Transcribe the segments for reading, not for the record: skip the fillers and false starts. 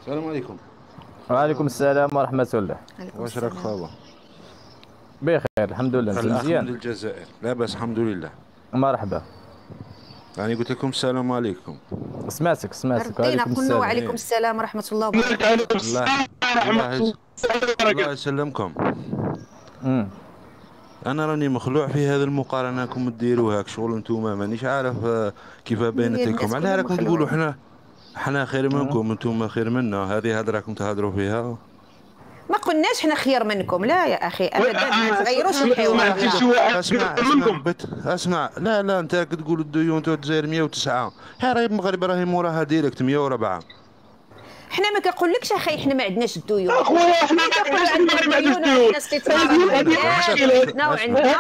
السلام عليكم. وعليكم السلام ورحمة الله. عليكم واش راك السلام. خاوة؟ بخير الحمد لله، انت الأخ من مزيان؟ الجزائر، لاباس الحمد لله. مرحبا. يعني قلت لكم السلام عليكم. سمعتك ردينا وعليكم قلنا السلام. وعليكم ايه. السلام ورحمة الله وبركاته. عليكم الله السلام الله ورحمة يس... الله الله وبركاته. يسلمكم. امم أنا راني مخلوع في هذه المقارنة راكم ديروها شغل انتوما مانيش عارف كيف هي بينت لكم. الناس علاه كلها راكم تقولوا مخلوعين. حنا خير منكم انتوما خير منا؟ هذه راكم تهضروا فيها. ما قلناش حنا خير منكم، لا يا أخي أبدا، ما تغيروش ما الحوار. فيش واحد اسمع خير اسمع منكم. اسمع، لا انت تقول الديون تاع الجزائر 109، ها راهي المغرب راهي موراها ديريكت 104. حنا ما كنقولكش اخي حنا ما عندناش الديون، اخويا احنا حنا كنقولوا علاش عندنا المغرب عنده الديون الديون؟ وعندنا استثمارات هذه وعندنا المشكلة.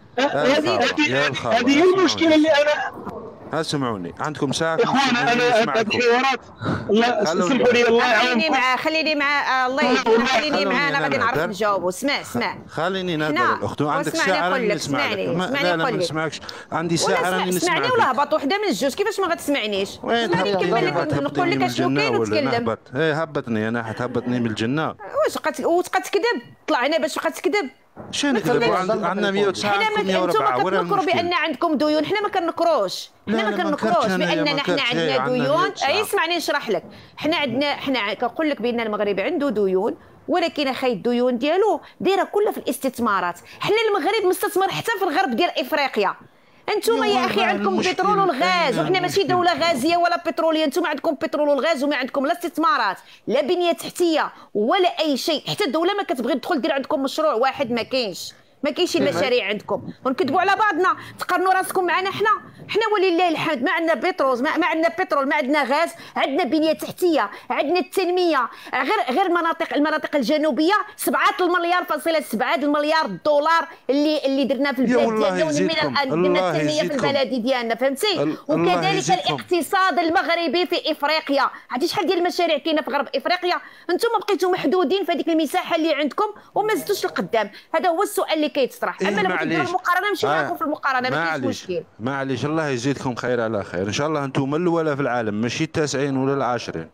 يا الخاوة هذه هي المشكلة اللي انا اسمعوني، عندكم ساعة اخوان انا هاد الحوارات الله اسمحوا لي الله يعاونكم. خليني مع الله يهديك، خليني معانا غادي نعرف نجاوبوا. اسمع خليني نهضر حنا الاخت، عندك واسمعني ساعة نقول راني لك، نسمع لك. اسمعني لا ما نقول لك. نسمعكش، عندي ساعة ولا راني نسمع اسمعني لك. ولا هبط وحده من الجوج، كيفاش ما غتسمعنيش؟ وين اسمعني نكمل لك هبطني نقول لك من اشنو الجنة كاين ولا ونتكلم. نهبط؟ ايه هبطني انا، حتهبطني من الجنة. واش وتبقى تكذب؟ طلع هنا باش تبقى تكذب؟ شنو نكذب؟ عندنا 109 حنا عندكم ما انتم 104، وين كتنكروا المشكل؟ بان عندكم ديون، حنا ما كنكروش، لا، حنا ما لا، ما كنكروش نكرتش أنا، باننا ما حنا نكرتش. عندنا عندنا ديون. 109. اي اسمعني نشرح لك. حنا كنقول لك بان المغرب عنده ديون، ولكن اخي الديون ديالو دايره كلها في الاستثمارات. حنا المغرب مستثمر حتى في الغرب ديال افريقيا. انتم يا اخي عندكم بترول والغاز، وحنا ماشي دوله غازيه ولا بتروليه. انتم عندكم بترول والغاز وما عندكم لا استثمارات لا بنيه تحتيه ولا اي شيء. حتى الدوله ما كتبغي تدخل دير عندكم مشروع واحد، ما كاينش المشاريع عندكم. ونكذبوا على بعضنا، تقارنوا راسكم معنا. حنا ولله الحمد ما عندنا بترول، ما عندنا بترول، ما عندنا غاز، عندنا بنيه تحتيه، عندنا التنميه. غير المناطق الجنوبيه 7 المليار فاصله 7 المليار دولار اللي درنا في البلاد ديالنا، درنا التنميه في البلد ديالنا، فهمتي؟ وكذلك الاقتصاد المغربي في افريقيا. عرفتي شحال ديال المشاريع كاينه في غرب افريقيا؟ انتم بقيتوا محدودين في هذيك المساحه اللي عندكم وما زدتوش لقدام. هذا هو السؤال اللي كيتطرح. اما لو كنتي ديروا المقارنه نمشي معكم في المقارنه، ما كاينش مشكل. معليش الله يزيدكم خير على خير ان شاء الله. انتم الاولى في العالم، ماشي التاسعين ولا العاشرين.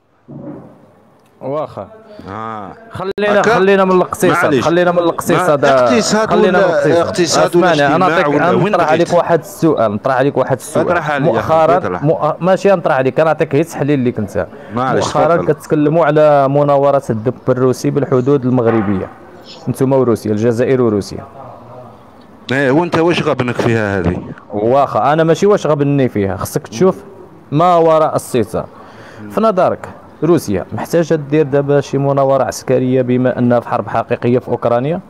واخا خلينا من الاقتصاد، خلينا من الاقتصاد. اقتصاد اسمعني، انا نطرح عليك واحد السؤال، مؤخرا ماشي نطرح عليك، انا نعطيك غير تحليل اللي كنت مؤخرا كتكلموا على مناورة الدب الروسي بالحدود المغربية، انتم وروسيا، الجزائر وروسيا. ايه وانت واش غبنك فيها هذه؟ واخا انا ماشي واش غبني فيها، خصك تشوف ما وراء الستار. في نظرك روسيا محتاجه دير دابا شي مناوره عسكريه بما انها في حرب حقيقيه في اوكرانيا؟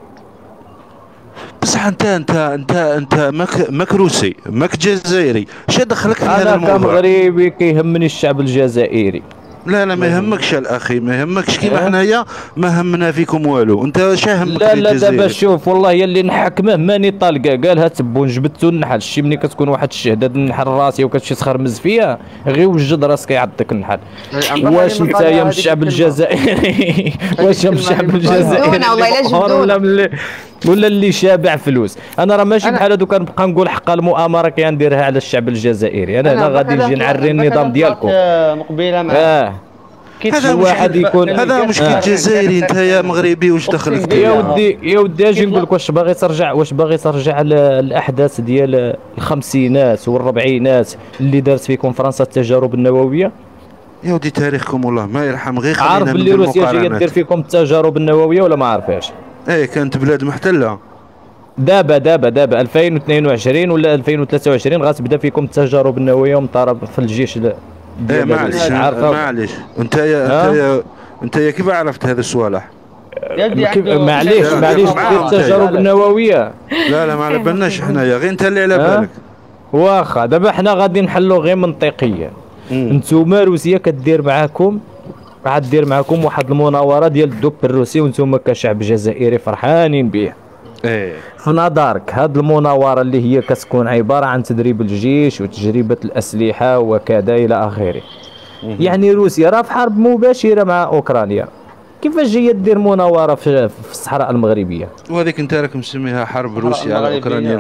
بصح انت ماك روسي، ماك جزائري، اش دخلك في هذا الموضوع؟ انا كمغربي كيهمني الشعب الجزائري. لا ما يهمكش الاخي، ما يهمكش كيما حنايا ما همنا فيكم والو. انت شاهمك لا دابا شوف، والله يلي نحكمه ماني طالقه، قالها تبون جبدتو النحل. شتي ملي كتكون واحد الشهده النحل راسي وكتمشي تخرمز فيها، غير وجد راسك يعضك النحل. واش انت يا من الشعب الجزائري واش من الشعب الجزائري ولا اللي شابع فلوس؟ انا راه ماشي بحال هادو كنبقى نقول حق المؤامره كنديرها على الشعب الجزائري. انا غادي نجي نعري النظام ديالكم مقبله مع هذا واحد يكون هذا مشكل جزائري. انت يا مغربي واش دخلك؟ يا ودي اجي نقول لك واش باغي ترجع الاحداث ديال الخمسينات والربعينات اللي دارت فيكم فرنسا التجارب النوويه؟ يا ودي تاريخكم والله ما يرحم. غير خلينا عارف باللي روسيا جايه دير فيكم التجارب النوويه ولا ما عارفاش؟ ايه كانت بلاد محتله. دابا 2022 ولا 2023 غتبدا فيكم التجارب النوويه ومضارب في الجيش معليش انت يا كيف عرفت هذا الصوالح؟ معليش التجارب النوويه. لا ما على بالناش حنايا، غير انت اللي على بالك. واخا دابا حنا غادي نحلوا غير منطقيا. نتوما روسيا كدير معاكم واحد المناوره ديال الدب الروسي، وانتم كشعب جزائري فرحانين به. في نظرك هاد المناوره اللي هي كتكون عباره عن تدريب الجيش وتجربه الاسلحه وكذا الى اخره، يعني روسيا راه في حرب مباشره مع اوكرانيا، كيفاش جايه دير مناوره في الصحراء المغربيه؟ وهذيك انت راك مسميها حرب روسيا على اوكرانيا.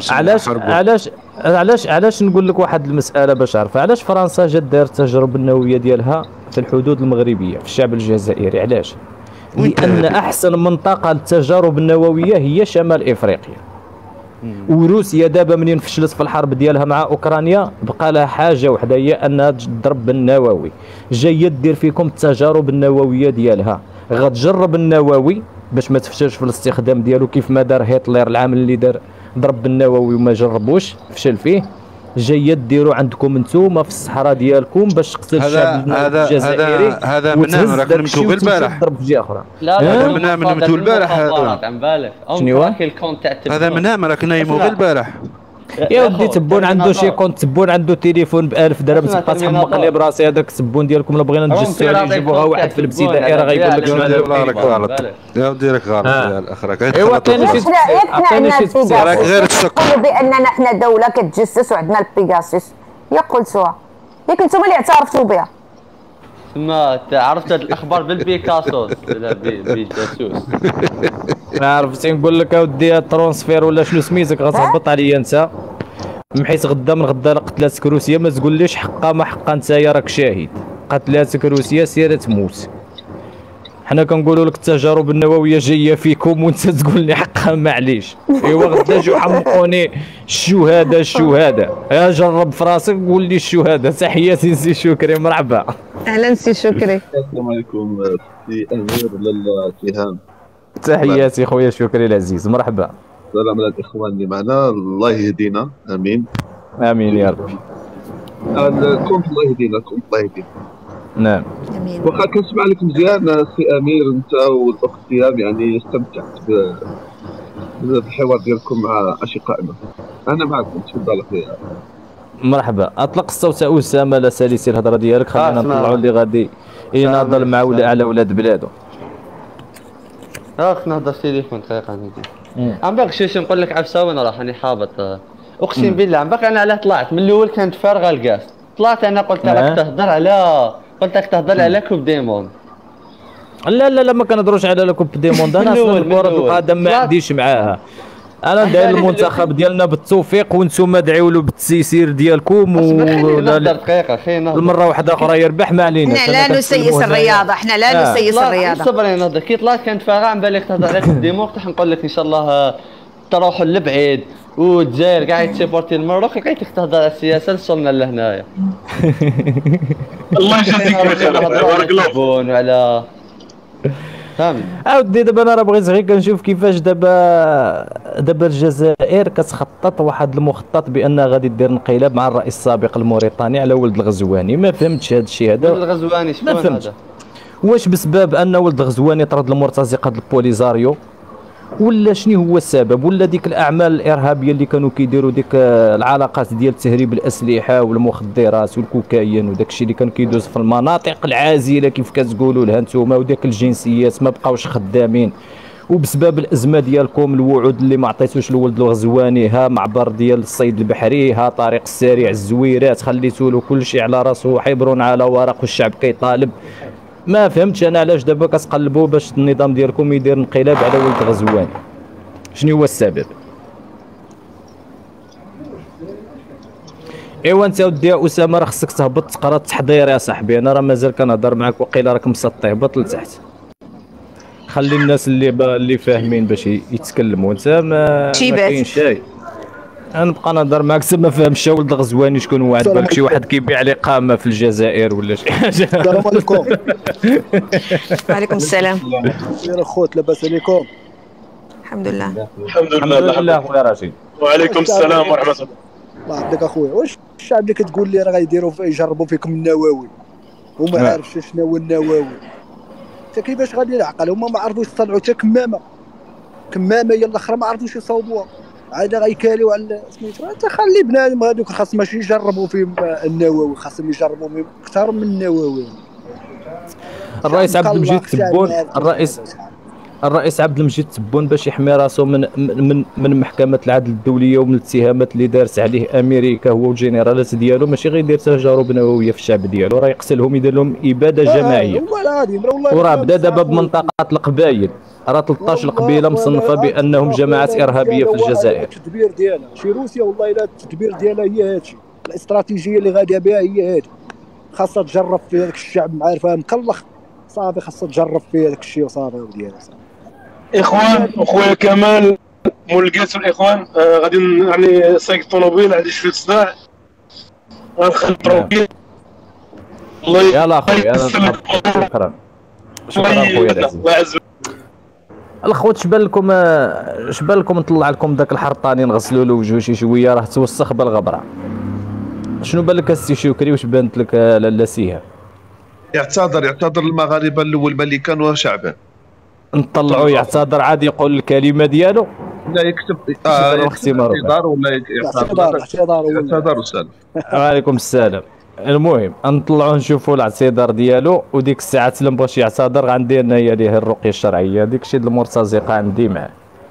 علاش نقول لك واحد المساله باش عرفها. علاش فرنسا جات دارت التجارب النوويه ديالها في الحدود المغربيه في الشعب الجزائري؟ علاش؟ لان احسن منطقه للتجارب النوويه هي شمال افريقيا. وروسيا دابا منين فشلت في الحرب ديالها مع اوكرانيا بقى لها حاجه وحده، هي انها تضرب بالنووي. جايه دير فيكم التجارب النوويه ديالها، غتجرب النووي باش ما تفشلش في الاستخدام ديالو كيف ما دار هتلر العام اللي دار ضرب بالنووي وما جربوش فشل فيه. جايه ديروا عندكم انتوما في الصحراء ديالكم باش تقتل الشعب الجزائري. هذا منام راك نمتو غير البارح. تضرب في جهه اخرى. لا منام نمتو البارح. عن بالك شنو هذا منام راك نايمو غير البارح. يا ودي تبون عنده شي كونت، تبون عنده تليفون ب1000 درهم تبقى تحمق لي براسي. هذاك السبون ديالكم لا بغينا نجسوا عليه نجيبوها واحد في الابتدائي راه غيقول لك شنو راك غلط. يا ودي راك غلط يا الاخ راك. ايوا كاين شي راك غير تسكر. قولوا باننا حنا دوله كتجسس وعندنا البيغاسوس، يا قلتوها ياك نتوما اللي اعترفتوا بها. ما عرفت الاخبار بالبيكاسوس لا بالجاسوس. ما عرفتي نقول لك اودي الترونسفير ولا شنو سميتك غتهبط عليا انت، بحيث غدا من غدا قتلاتك روسيا ما تقوليش حقا ما حقا نتايا راك شاهد. قتلاتك روسيا سير تموت. حنا كنقولوا لك التجارب النوويه جايه فيكم وانت تقول لي حقا معليش. ايوا غدا جاو حمقوني الشهاده يا جرب في راسك قول لي الشهاده. تحياتي سي شكري مرحبا. اهلا سي شكري. السلام عليكم سي امير للاتهام. تحياتي خويا شكري العزيز مرحبا. السلام على الاخوان اللي معنا، الله يهدينا امين. امين يا ربي. كنت الله يهدينا كنت الله يهدينا. نعم. واخا كنسمع لك مزيان سي امير انت والاخت دياب، يعني استمتعت بالحوار ديالكم مع اشقائنا. انا معكم تفضل اخويا. مرحبا. اطلق الصوت اسامه لا ساليسي الهضره ديالك. خلينا نطلعوا اللي غادي يناضل مع على ولاد بلادو. اخ نهضر تليفون دقيقه نجي. عم باغي شي نقول لك عفسه وين راه راني حابط. اقسم بالله عم باغي انا علاه طلعت من الاول كانت فارغه الكاس. طلعت انا قلت لك تهضر على كوب ديمون. لا ما كنهضروش على كوب ديموند. انا اصلا الكره القدم ما عنديش معاها. انا داير المنتخب ديالنا بالتوفيق وانتم ادعيوا له بالتيسير ديالكم. ولا دقيقه المره واحده اخرى يربح ما علينا. احنا لا نسيس الرياضه، احنا لا نسيس الرياضه. صبري نهضر كي طلعت كانت فارغه عم بالك تهضر على كوب ديمون. راح نقول لك ان شاء الله تروحوا لبعيد والجزائر قاعد تسيبورتي المغرب. لقيتك تهضر على السياسه وصلنا لهنايا. الله يجازيك بخير بارك الله فيك. وعلى فهمت. اودي دابا انا راه بغيت غير كنشوف كيفاش دابا الجزائر كتخطط واحد المخطط بانها غادي دير انقلاب مع الرئيس السابق الموريتاني على ولد الغزواني. ما فهمتش هذا الشيء هذا. ولد الغزواني شكون هذا؟ واش بسبب ان ولد الغزواني طرد المرتزقه د البوليزاريو ولا شنو هو السبب؟ ولا ديك الاعمال الارهابيه اللي كانوا كيديروا ديك العلاقات ديال تهريب الاسلحه والمخدرات والكوكايين وداك الشيء اللي كان كيدوز في المناطق العازله كيف كتقولوا لها نتوما، وداك الجنسيات ما بقاوش خدامين. وبسبب الازمه ديالكم الوعود اللي ما عطيتوش لولد الغزواني، ها معبر ديال الصيد البحري، ها طريق السريع الزويرات خليتوا له كل شيء على راسه حبر على ورق والشعب كيطالب. ما فهمتش انا علاش دابا كتقلبوا باش النظام ديالكم يدير انقلاب على ولد غزواني. شنو هو السبب؟ ايوا انت ودي اسامه راه خصك تهبط تقرا التحضير يا صاحبي. انا راه مازال كنهضر معاك وقيله راك مسطي. هبط لتحت خلي الناس اللي فاهمين باش يتكلموا. انت ما كاين شيء. غنبقى نهضر معاك ما فاهمش ولد الغزواني شكون هو. عاد بالك شي واحد كيبيع لي قامه في الجزائر ولا شي حاجه. السلام عليكم. وعليكم السلام. خير اخوت لاباس عليكم؟ الحمد لله. الحمد لله خويا رشيد. وعليكم السلام ورحمه الله. الله يعطيك اخويا. واش الشعب اللي كتقول لي راه غيديروا يجربوا فيكم النووي وما عارفش شنو هو النووي؟ انت كيفاش غادي العقل؟ هما ما عرفوش يطلعوا حتى كمامه هي الاخرى ما عرفوش يصاوبوها. عاد غيكاليو على سميتو. انت خلي بنادم هذوك خاص ماشي يجربوا فيهم النووي، خاصهم يجربوا اكثر من النووي. الرئيس عبد المجيد تبون الرئيس عبد المجيد تبون باش يحمي راسو من محكمه العدل الدوليه ومن الاتهامات اللي دارت عليه امريكا هو والجنرالات ديالو، ماشي غير يدير تجارب نوويه في الشعب ديالو، راه يقتلهم يدير لهم اباده جماعيه. وراه بدا دابا بمنطقه القبائل، راه 13 قبيله مصنفه بانهم جماعات ارهابيه في الجزائر. التدبير ديالها شي روسيا والله الا التدبير ديالها هي هادشي، الاستراتيجيه اللي غاديه بها هي هادي، خاصها تجرب في هذاك الشعب عارفها مكلخ صافي، خاصها تجرب في هذاك الشيء وصافي ديالها. اخوان اخويا كمال مول القاسم الاخوان غادي يعني سايق الطوموبيل عندي شويه صداع غنخلي الطوموبيل. الله يلا اخويا شكرا خويا العزيز. الخوت شبالكم نطلع لكم داك الحرطاني نغسلوا له وجهه شي شويه، راه توسخ بالغبره. شنو بان لك السي شكري؟ واش بانت لك لاله سيها؟ يعتذر المغاربه الاول ملي كانوا شعبا نطلعوا يعتذر عاد يقول الكلمه ديالو، لا يكتب اعتذار ولا اعتذار وسلام. وعليكم السلام. المهم نطلعوا نشوفوا الاعتذار ديالو، وديك الساعه ما بغاش يعتذر غندير انايا ليه الرقيه الشرعيه، ديك الشيء المرتزقه عندي معاه.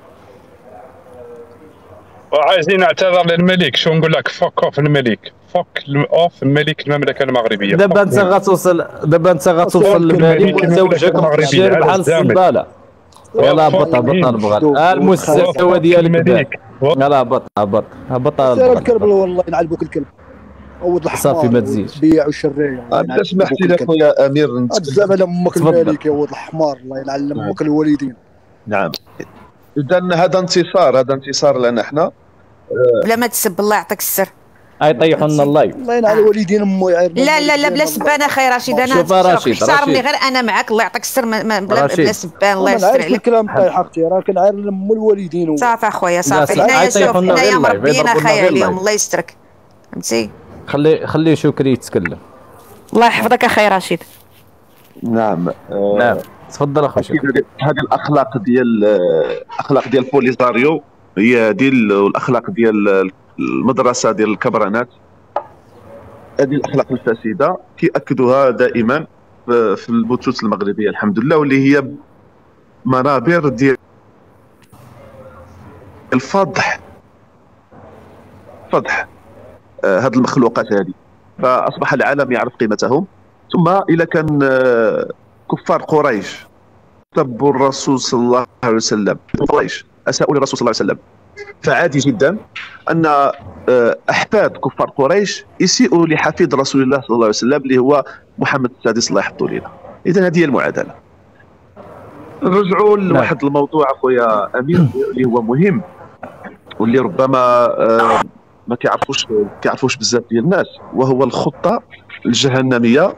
وعايزين نعتذر للملك، شو نقول لك؟ فوك اوف الملك، فوك اوف الملك المملكه المغربيه. دابا انت غتوصل للملك وانت وجهك مقشر بحال السنباله. يلا هبط البغال المستوى ديالك، يلا هبط الكلب والله ينعلبوك الكلب. عوض الحمار صافي ما تزيدش بيع وشريه. عاد سمحتي لك خويا امير تزعم على امك الملك يا ولد الحمار، الله يلعن امك الوالدين. نعم اذا هذا انتصار لنا احنا. بلا ما تسب الله يعطيك السر. يطيحوا لنا اللايف. الله يلعن الوالدين امو لا بلا سبان اخي رشيد، انا احترمني غير انا معاك، الله يعطيك السر بلا سبان، الله يستر عليك. الكلام طايح اختي، راه كنعاير ام الوالدين. صافي اخويا صافي، حنايا مربيين اخايا عليهم، الله يسترك فهمتي. خلي شكري يتكلم. الله يحفظك اخي رشيد. نعم تفضل اخويا شكري. هذه الاخلاق ديال بوليزاريو هي هذه، والاخلاق ديال المدرسه ديال الكبرانات، هذه الاخلاق الفاسده كيأكدوها دائما في البثوث المغربيه الحمد لله، واللي هي منابر ديال الفضح هذه المخلوقات هذه، فاصبح العالم يعرف قيمتهم. ثم الى كان كفار قريش سبوا الرسول صلى الله عليه وسلم، قريش اساءوا للرسول صلى الله عليه وسلم، فعادي جدا ان احفاد كفار قريش يسيئوا لحفيد رسول الله صلى الله عليه وسلم اللي هو محمد السادس الله يحفظه لنا. اذا هذه هي المعادله. نرجعوا لواحد الموضوع اخويا امير اللي هو مهم، واللي ربما ما كيعرفوش بزاف ديال الناس، وهو الخطه الجهنميه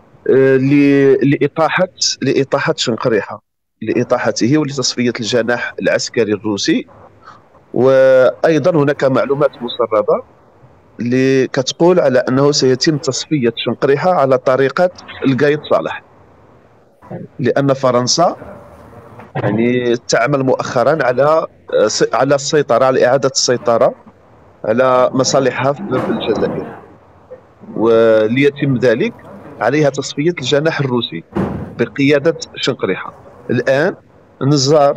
لاطاحه شنقريحه، لاطاحته ولتصفيه الجناح العسكري الروسي. وايضا هناك معلومات مسربه اللي كتقول على انه سيتم تصفيه شنقريحه على طريقه القايد صالح، لان فرنسا يعني تعمل مؤخرا على السيطره، على اعاده السيطره على مصالحها في الجزائر، وليتم ذلك عليها تصفيه الجناح الروسي بقياده شنقريحه. الان نزار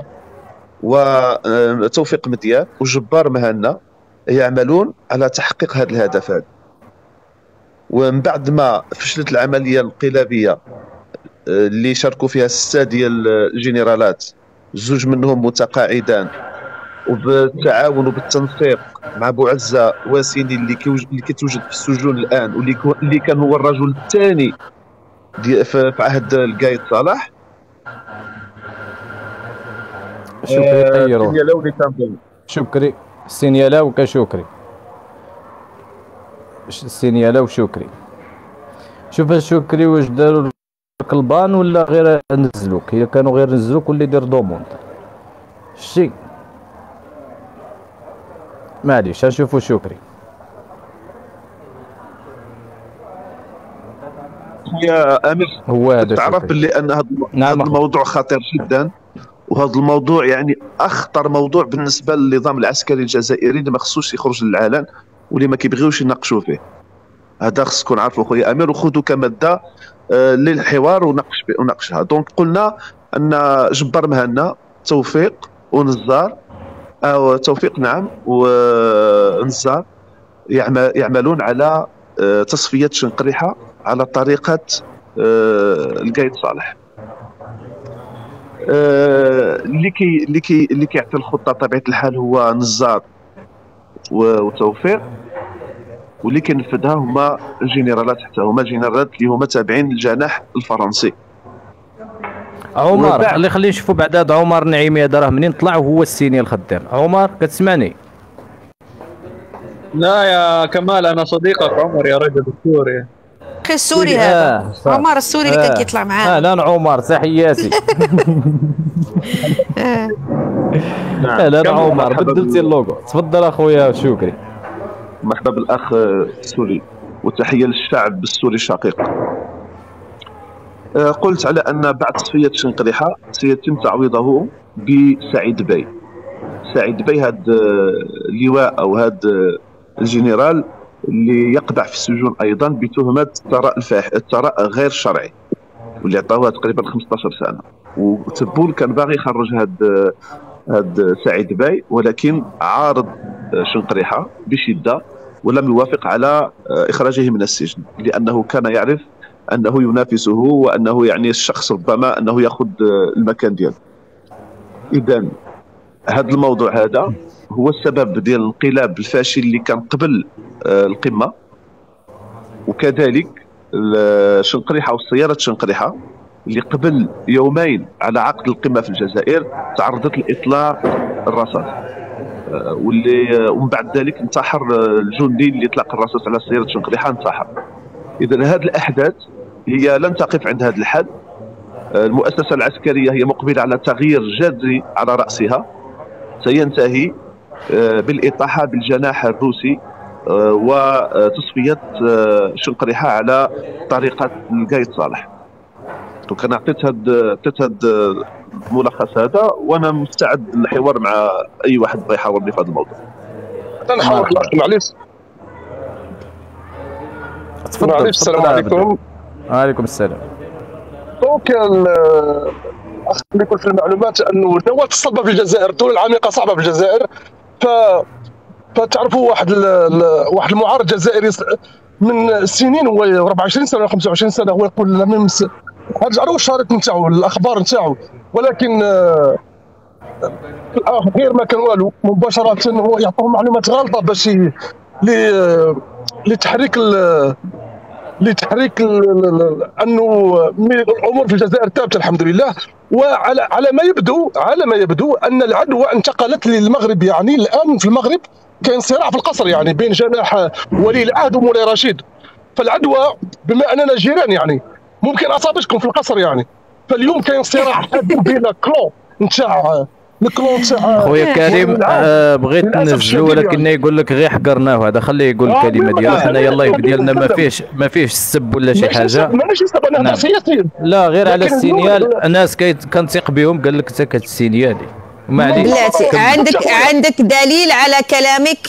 وتوفيق مديان وجبار مهنا يعملون على تحقيق هذا الهدف هذا. ومن بعد ما فشلت العمليه الانقلابيه اللي شاركوا فيها 6 ديال الجنرالات، 2 منهم متقاعدان، وبالتعاون وبالتنسيق مع بوعزة واسيني اللي كيتوجد في السجون الان، واللي كان هو الرجل الثاني في عهد القايد صالح. شكري طيروه شكري سينيالاو كشكري سينيالاو شكري. شوف الشكري واش داروا الكلبان ولا غير نزلوك؟ هي كانوا غير نزلوك واللي دير دوموند شتي. معليش نشوفوا شكري. يا امير هو هذا تعرف باللي ان هذا الموضوع خطير جدا، وهذا الموضوع يعني اخطر موضوع بالنسبه للنظام العسكري الجزائري اللي ما خصوش يخرج للعلن واللي ما كيبغيوش يناقشوا فيه. هذا خصكم عارفوا خويا امير، وخذوا كماده للحوار وناقشها. دونك قلنا ان جبار مهنا توفيق ونزار او توفيق نعم ونزار يعملون على تصفيه شنقريحه على طريقه القايد صالح. اللي كيعطي الخطه طبيعه الحال هو نزار وتوفيق، واللي كينفذها هما الجنرالات، حتى هما الجنرالات اللي هما تابعين للجناح الفرنسي. عمر خلينا نشوفوا بعد هذا عمر نعيمي هذا راه منين طلع وهو السيني الخدام. عمر كتسمعني؟ لا يا كمال انا صديقك عمر يا رجل السوري. اخي السوري هذا عمر السوري اللي كان كيطلع معاه. اهلا عمر تحياتي. اهلا عمر بدلتي اللوغو. تفضل اخويا شكري. مرحبا بالاخ السوري وتحيه للشعب السوري الشقيق. قلت على ان بعد تصفيه شنقريحه سيتم تعويضه بسعيد باي. سعيد باي هذا اللواء او هذا الجنرال اللي يقبع في السجون ايضا بتهمه الثراء غير شرعي، واللي عطاوها تقريبا 15 سنه. وتبون كان باغي يخرج هذا سعيد باي، ولكن عارض شنقريحه بشده ولم يوافق على اخراجه من السجن، لانه كان يعرف انه ينافسه وانه يعني الشخص ربما انه ياخذ المكان ديالو. اذا هذا الموضوع هذا هو السبب ديال الانقلاب الفاشل اللي كان قبل القمه، وكذلك شنقريحه وسياره شنقريحه اللي قبل يومين على عقد القمه في الجزائر تعرضت لاطلاق الرصاص، واللي ومن بعد ذلك انتحر الجندي اللي اطلق الرصاص على سياره شنقريحه انتحر. اذا هذه الاحداث هي لن تقف عند هذا الحد. المؤسسه العسكريه هي مقبله على تغيير جذري على راسها، سينتهي بالاطاحه بالجناح الروسي وتصفيه شنقريحه على طريقه القايد صالح. دونك انا عطيت هذا الملخص هذا، وانا مستعد للحوار مع اي واحد بغى يحاورني في هذا الموضوع. انا نحاور معليش. تفضل. السلام عليكم. وعليكم السلام. دونك الاخ يقول في المعلومات انه النواه الصلبه في الجزائر، الدوله العميقه صعبه في الجزائر. فتعرفوا واحد المعارض جزائري من سنين، هو 24 سنه ولا 25 سنه، هو يقول لم هرجعوا الشريط نتاعو الاخبار نتاعو، ولكن غير ما كان والو مباشره هو يعطيهم معلومات غلطه باش لتحريك انه الامور في الجزائر ثابته الحمد لله. وعلى ما يبدو ان العدوى انتقلت للمغرب. يعني الان في المغرب كاين صراع في القصر يعني بين جناح ولي العهد ومولاي رشيد. فالعدوى بما اننا جيران يعني ممكن اصابتكم في القصر يعني. فاليوم كاين صراع بين كلون نتاع خويا كريم بغيت ننزلو، ولكن يقول لك غير حقرناه. هذا خليه يقول الكلمه ديالو. حنا اللايف ديالنا ما فيهش السب ولا شي حاجه. ماشي السب، انا نهضر سياسيا. لا غير على السينيال. الناس كنثق بهم. قال لك انت كتسينيالي معليش. بلاتي عندك دليل على كلامك؟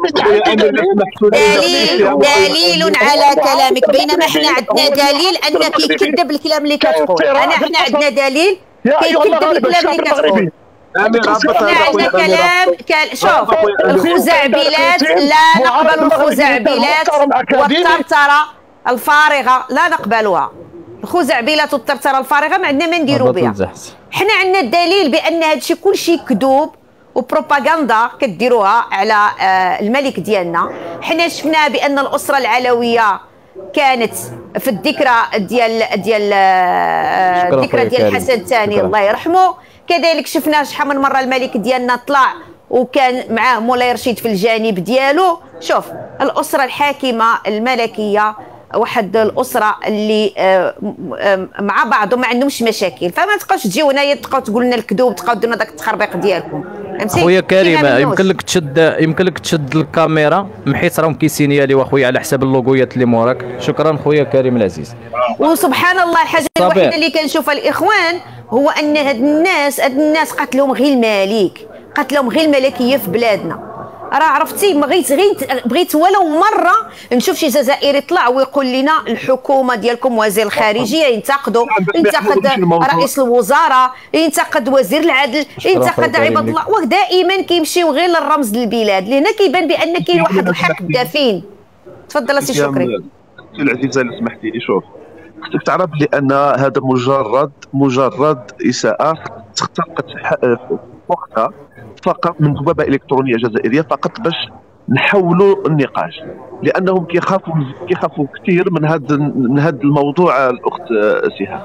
دليل على كلامك، بينما احنا عندنا دليل انك يكذب الكلام اللي كتقول. احنا عندنا دليل كيكذب الكلام اللي كتقول. احنا عندنا كلام شوف الخزعبلات لا نقبل الخزعبلات والطرطره الفارغه لا نقبلها. الخزعبلات والطرطره الفارغه ما عندنا ما نديروا بها. حنا عندنا الدليل بان هادشي كلشي كذوب وبروباغندا كديروها على الملك ديالنا. حنا شفنا بان الاسره العلويه كانت في الذكرى ديال الحسن الثاني الله يرحمه. كذلك شفنا شحال من مره الملك ديالنا طلع وكان معاه مولاي رشيد في الجانب ديالو. شوف الاسره الحاكمه الملكيه واحد الاسره اللي مع بعضهم ما عندهمش مشاكل، فما تبقاوش تجيو هنايا تبقاو تقولوا لنا الكذوب، تبقاو ديروا لنا داك التخربيق ديالكم. فهمتي خويا كريم؟ يمكن لك تشد الكاميرا حيت راهم كيسينيالي واخويا على حساب اللوغويات اللي موراك. شكرا خويا كريم العزيز. وسبحان الله الحاجه الوحيده اللي كنشوفها الاخوان هو ان هاد الناس قتلهم غير الملك، قتلهم غير الملكيه في بلادنا. راه عرفتي بغيت ولو مره نشوف شي جزائري طلع ويقول لنا الحكومه ديالكم وزير الخارجيه ينتقد رئيس الوزراء، ينتقد وزير العدل، ينتقد عباد الله، ودائما كيمشيو غير للرمز للبلاد. لهنا كيبان بان كاين واحد الحقد دافين. تفضل سي شكري. سي العزيزه اللي سمحتي لي، شوف خصك تعرف بان هذا مجرد اساءه اخترقت وقتها فقط من بوابه الكترونيه جزائريه فقط باش نحولوا النقاش، لانهم كيخافوا كثير من هذا الموضوع الاخت سهام.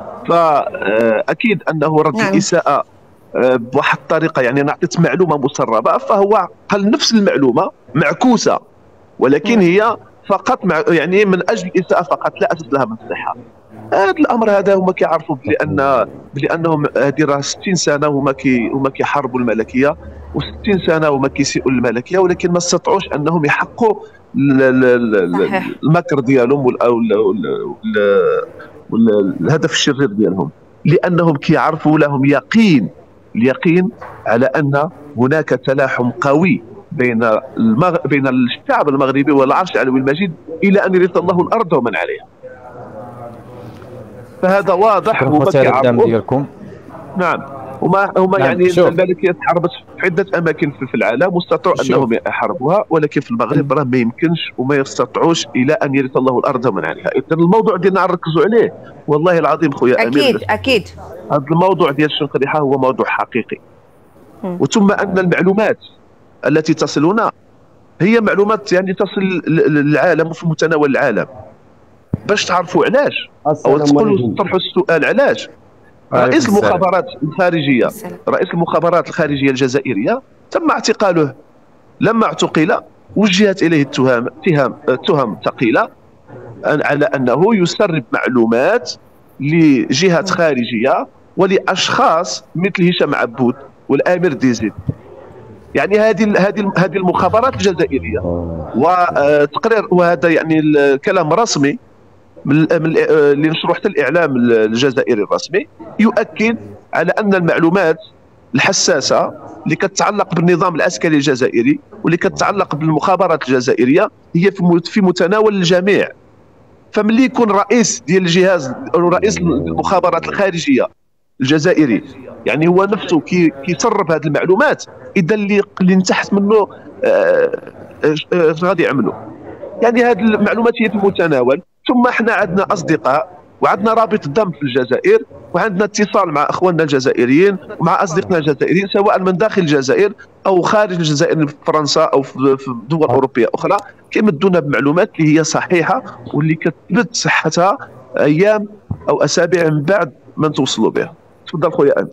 فاكيد انه رد الاساءه بواحد الطريقه، يعني انا عطيت معلومه مسربه فهو قال نفس المعلومه معكوسه، ولكن هي فقط يعني من اجل الاساءه فقط، لا اساس لها من الصحه. هذا الامر هذا هما كيعرفوا بانهم هذه راه 60 سنه هما كيحاربوا الملكيه، و60 سنه هما كيسيئوا الملكيه، ولكن ما استطاعوش انهم يحققوا المكر ديالهم والهدف الشرير ديالهم، لانهم كيعرفوا لهم اليقين على ان هناك تلاحم قوي بين الشعب المغربي والعرش العلوي المجيد الى ان يرث الله الارض ومن عليها. فهذا واضح ديالكم. نعم، هما يعني الملكيه تحاربت في عده اماكن في العالم واستطاعوا انهم يحاربوها، ولكن في المغرب راه ما يمكنش وما يستطيعوش الى ان يرث الله الارض ومن عليها. اذا الموضوع ديالنا نركزوا عليه، والله العظيم خويا امير. اكيد هذا الموضوع ديال الشنقريحه هو موضوع حقيقي. وثم ان المعلومات التي تصلنا هي معلومات يعني تصل للعالم وفي متناول العالم. باش تعرفوا علاش او تقولوا تطرحوا السؤال علاش رئيس المخابرات الخارجيه الجزائريه تم اعتقاله. لما اعتقل وجهت اليه تهم ثقيله على انه يسرب معلومات لجهات خارجيه ولاشخاص مثل هشام عبود والامير ديزيد. يعني هذه المخابرات الجزائريه وتقرير، وهذا يعني الكلام رسمي اللي نشروا حتى الاعلام الجزائري الرسمي، يؤكد على ان المعلومات الحساسه اللي كتتعلق بالنظام العسكري الجزائري واللي كتتعلق بالمخابرات الجزائريه هي في متناول الجميع. فملي يكون رئيس ديال الجهاز او رئيس المخابرات الخارجيه الجزائري يعني هو نفسه كيسرب هذه المعلومات، اذا اللي تحت منه اش غادي يعملوا؟ يعني هذه المعلومات هي في المتناول. ثم احنا عندنا اصدقاء وعندنا رابط دم في الجزائر، وعندنا اتصال مع اخواننا الجزائريين ومع اصدقائنا الجزائريين سواء من داخل الجزائر او خارج الجزائر في فرنسا او في دول اوروبيه اخرى، كيمدونا بمعلومات اللي هي صحيحه واللي كتثبت صحتها ايام او اسابيع من بعد ما توصلوا بها. تفضل خويا امين.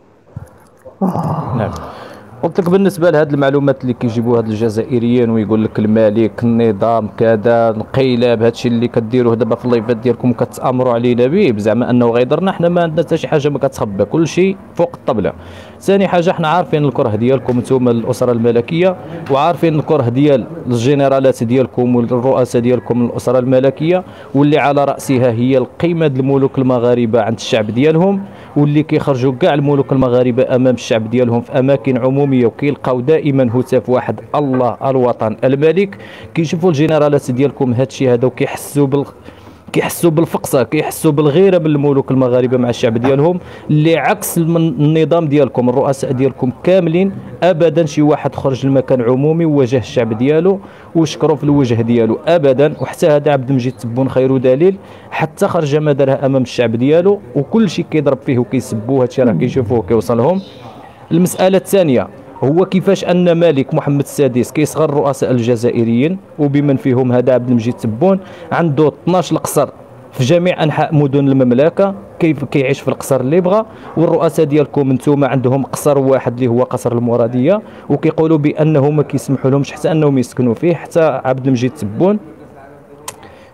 نعم، قلت لك بالنسبه لهذه المعلومات اللي كيجيبوها هاد الجزائريين ويقول لك الملك النظام كذا انقلاب، هادشي اللي كديروه دابا في اللايفات ديالكم كتامروا علينا به بزعما انه غيضرنا، حنا ما عندنا حتى شي حاجه ما كتخبى، كل شيء فوق الطبله. ثاني حاجه حنا عارفين الكره ديالكم نتوما الاسره الملكيه، وعارفين الكره ديال الجنرالات ديالكم والرؤساء ديالكم الاسره الملكيه، واللي على راسها هي القيمه ديال الملوك المغاربه عند الشعب ديالهم، واللي كيخرجوا كاع الملوك المغاربه امام الشعب ديالهم في اماكن عموميه وكيلقاو دائما هتاف واحد: الله الوطن الملك. كيشوفوا الجنرالات ديالكم هادشي هذا وكيحسوا بالفقصه، كيحسوا بالغيره من الملوك المغاربه مع الشعب ديالهم، اللي عكس النظام ديالكم. الرؤساء ديالكم كاملين ابدا شي واحد خرج لمكان عمومي وواجه الشعب ديالو وشكروا في الوجه ديالو ابدا. وحتى هذا عبد المجيد تبون خير دليل، حتى خرج ما دارها امام الشعب ديالو وكل شيء كيضرب فيه وكيسبوه. هادشي راه كيشوفوه كيوصلهم. المساله الثانيه هو كيفاش ان ملك محمد السادس كيصغر الرؤساء الجزائريين وبمن فيهم هذا عبد المجيد تبون، عنده 12 قصر في جميع انحاء مدن المملكه، كيف كيعيش في القصر اللي بغى. والرؤساء ديالكم انتم عندهم قصر واحد اللي هو قصر المراديه، وكيقولوا بانه ما كيسمحوا لهمش حتى انهم يسكنوا فيه. حتى عبد المجيد تبون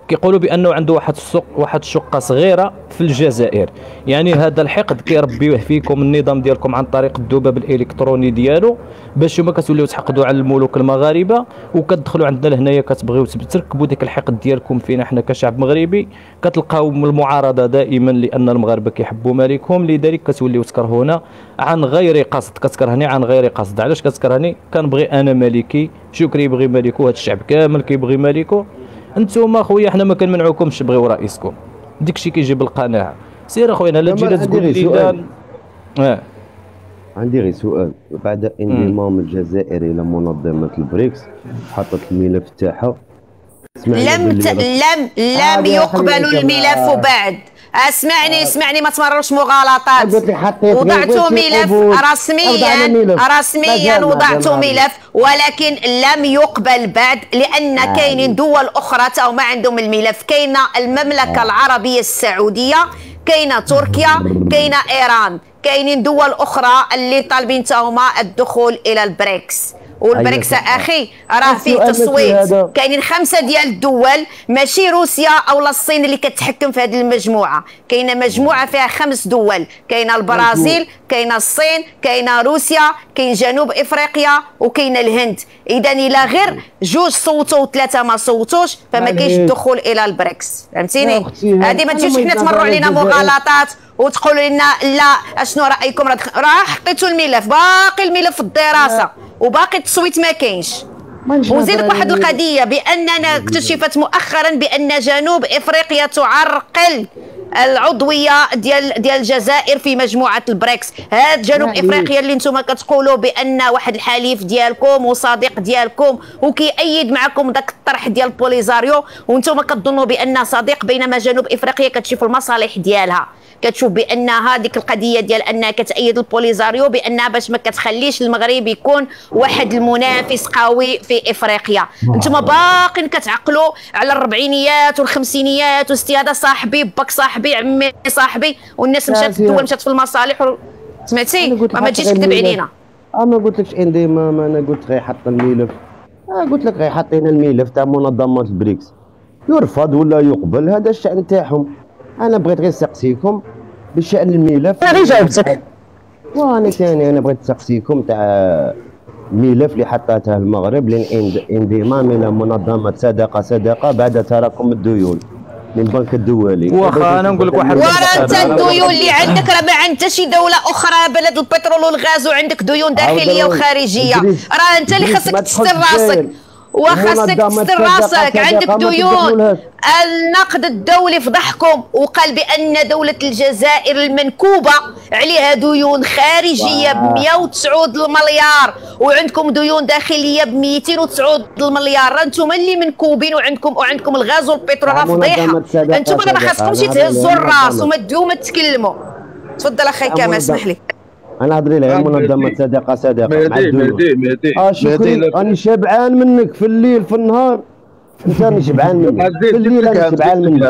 كيقولوا بانه عنده واحد الشقه صغيره في الجزائر. يعني هذا الحقد كيربيوه فيكم النظام ديالكم عن طريق الذباب الالكتروني ديالو، باش ما كتوليو تحقدوا على الملوك المغاربه وكتدخلوا عندنا لهنايا كتبغيو تركبوا ديك الحقد ديالكم فينا حنا كشعب مغربي. كتلقاو المعارضه دائما لان المغاربه كيحبوا ملكهم، لذلك كتوليو تكرهونا عن غير قصد. كتكرهني عن غير قصد. علاش كتكرهني؟ كنبغي انا ملكي، شكري يبغي ملكو، هذا الشعب كامل كيبغي ملكو. انتوما خويا حنا ما كنمنعوكمش تبغيو رئيسكم، داكشي كيجي بالقناعه. سير اخويا لا تجي لا تقول لي عندي غير سؤال. بعد انضمام الجزائر الى منظمه البريكس حطت الملف تاعها، لم يقبلوا الملف بعد. اسمعني ما تمرروش مغالطات. وضعتوا ملف رسميا وضعتوا ملف، ولكن لم يقبل بعد لان كاينين دول اخرى تاو ما عندهم الملف. كاينه المملكه العربيه السعوديه، كاينه تركيا، كاينه ايران، كاينين دول اخرى اللي طالبين تاهما الدخول الى البريكس. والبريكس اخي راه فيه تصويت، كاينين 5 ديال الدول، ماشي روسيا او الصين اللي كتحكم في هذه المجموعه. كاينه مجموعه فيها 5 دول، كاينه البرازيل، كاينه الصين، كاينه روسيا، كاين جنوب افريقيا، وكاينه الهند. اذا الى غير 2 صوتوا و3 ما صوتوش فما كاينش الدخول الى البريكس. فهمتيني؟ هذه ما تجيش حنا تمروا علينا مغالطات وتقولوا لنا لا اشنو رايكم. راه حطيتوا الملف، باقي الملف في الدراسه وباقي التصويت ما كاينش. وزيدك واحد القضيه باننا اكتشفت مؤخرا بان جنوب افريقيا تعرقل العضويه ديال الجزائر في مجموعه البريكس. هاد جنوب افريقيا اللي نتوما كتقولوا بان واحد الحليف ديالكم وصديق ديالكم وكيأيد معكم داك الطرح ديال بوليزاريو، وانتوما كتظنوا بان صديق، بينما جنوب افريقيا كتشوف المصالح ديالها، كتشوف بان هذيك القضيه ديال انها كتأيد البوليزاريو بانها باش ما كتخليش المغرب يكون واحد المنافس قوي في افريقيا. انتم باقين كتعقلوا على الربعينيات والخمسينيات هذا صاحبي باك صاحبي عمي صاحبي، والناس مشات الدول مشات في المصالح. سمعتي؟ ما تجيش تكذب علينا. انا قلت لكش انضمام، انا قلت غيحط الملف، قلت لك غيحطينا الملف تاع منظمه البريكس، يرفض ولا يقبل هذا الشأن تاعهم. انا بغيت غير نسقسيكم بشأن الملف. انا جاوبتك. وانا ثاني انا بغيت نسقسيكم تاع الملف اللي حطاتها المغرب للانضمام الى منظمه صداقه بعد تراكم الديون من البنك الدولي. واخا انا نقول لك واحد وراه انت الديون اللي عندك راه ما عند حتى شي دوله اخرى بلد البترول والغاز، وعندك ديون داخليه وخارجيه. راه انت اللي خاصك تستر راسك وخاصك تستر راسك. عندك ديون. النقد الدولي فضحكم وقال بان دوله الجزائر المنكوبه عليها ديون خارجيه ب 109 المليار، وعندكم ديون داخليه ب 209 المليار. انتم اللي منكوبين وعندكم الغاز والبترول. راه فضيحه. انتم ما خاصكمش تهزوا الراس وما تديو ما تتكلموا. تفضل اخي كامل اسمح لي. انا هضري لك منظمه صداقه مهدي شكري. انا شبعان منك في الليل في النهار، انت راني شبعان منك في الليل، انا شبعان منك.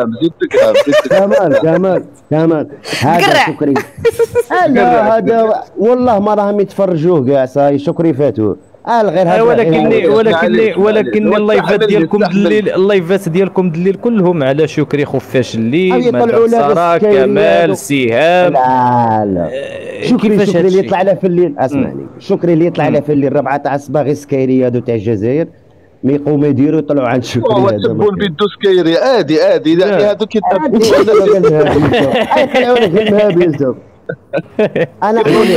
كمال هذا شكري. هذا والله ما راهم يتفرجوه كاع صاي. شكري فاتوه غير هذا. ولكن اللايفات ديالكم دليل كلهم على شكري خفاش الليل مدرسه كمال سهام. لا شكري اللي يطلع له في الليل. اسمعني، شكري اللي يطلع له في الليل 4 تاع الصباح سكايري هادو تاع الجزائر ما يقوموا يديروا يطلعوا عند شكري. هو تبون بيدو سكايري عادي يعني هادوك يتبعوا يطلعوا لك المهابيل. انا نقول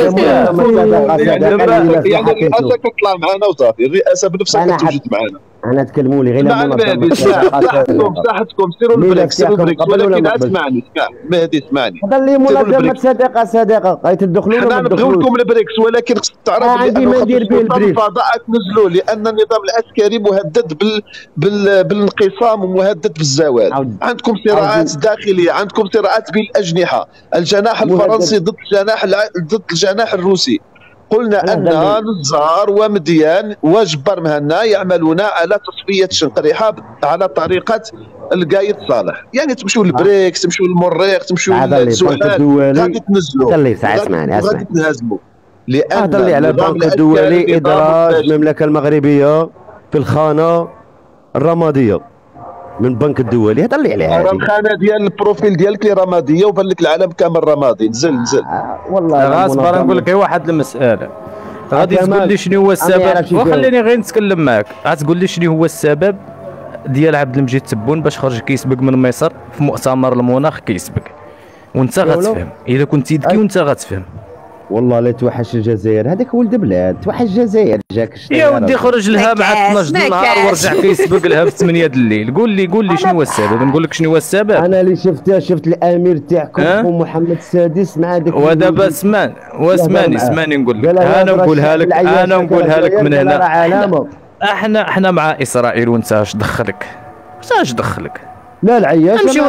يعني الرئاسه كتطلع معنا وصافي، الرئاسه بنفسها كتوجد معنا. انا تكلموا لي غير مساحتكم سيروا البريكس ولكن اسمعني مهدي اسمعني. هذا اللي منظمه صداقه غيتدخلوا. حنا نبغيو لكم البريكس ولكن خصك تعرف بان الفضاء تنزلوا لان النظام العسكري مهدد بالانقسام ومهدد بالزوال. عندكم صراعات داخليه، عندكم صراعات بين الاجنحه، الجناح الفرنسي ضد الجناح الروسي. قلنا أن نزار ومديان وجبر مهنا يعملون على تصفية شنقريحة على طريقة القايد صالح. يعني تمشوا للبريكس، تمشوا للمريخ، تمشوا للسؤال، غادي تنزلوا غادي تنهزموا. لأن اللي على البنك الدولي إدراج المملكة المغربية في الخانة الرمادية. من البنك الدولي، هذا اللي عليه راه الخانه ديال البروفيل ديالك اللي رماديه وبان لك العالم كامل رمادي. نزل والله غاصبر نقول لك واحد المساله، غادي تقول لي شنو هو السبب، وخليني غير نتكلم معك. غتقول لي شنو هو السبب ديال عبد المجيد تبون باش خرج كيسبق من مصر في مؤتمر المناخ كيسبق، وانت غتفهم اذا كنت ذكي وانت غتفهم. والله لا توحش الجزائر، هذاك ولد بلاد توحش الجزائر. جاك يا ودي خرج لها مع 12 النهار ورجع كيسبق لها في 8 الليل. قول لي شنو هو السبب، نقول لك شنو هو السبب. انا اللي شفت الامير تاعكم محمد السادس مع داك ودابا اسمعني نقول لك، انا نقولها لك من هنا. احنا مع اسرائيل، وانت اش دخلك؟ لا العياش نمشيو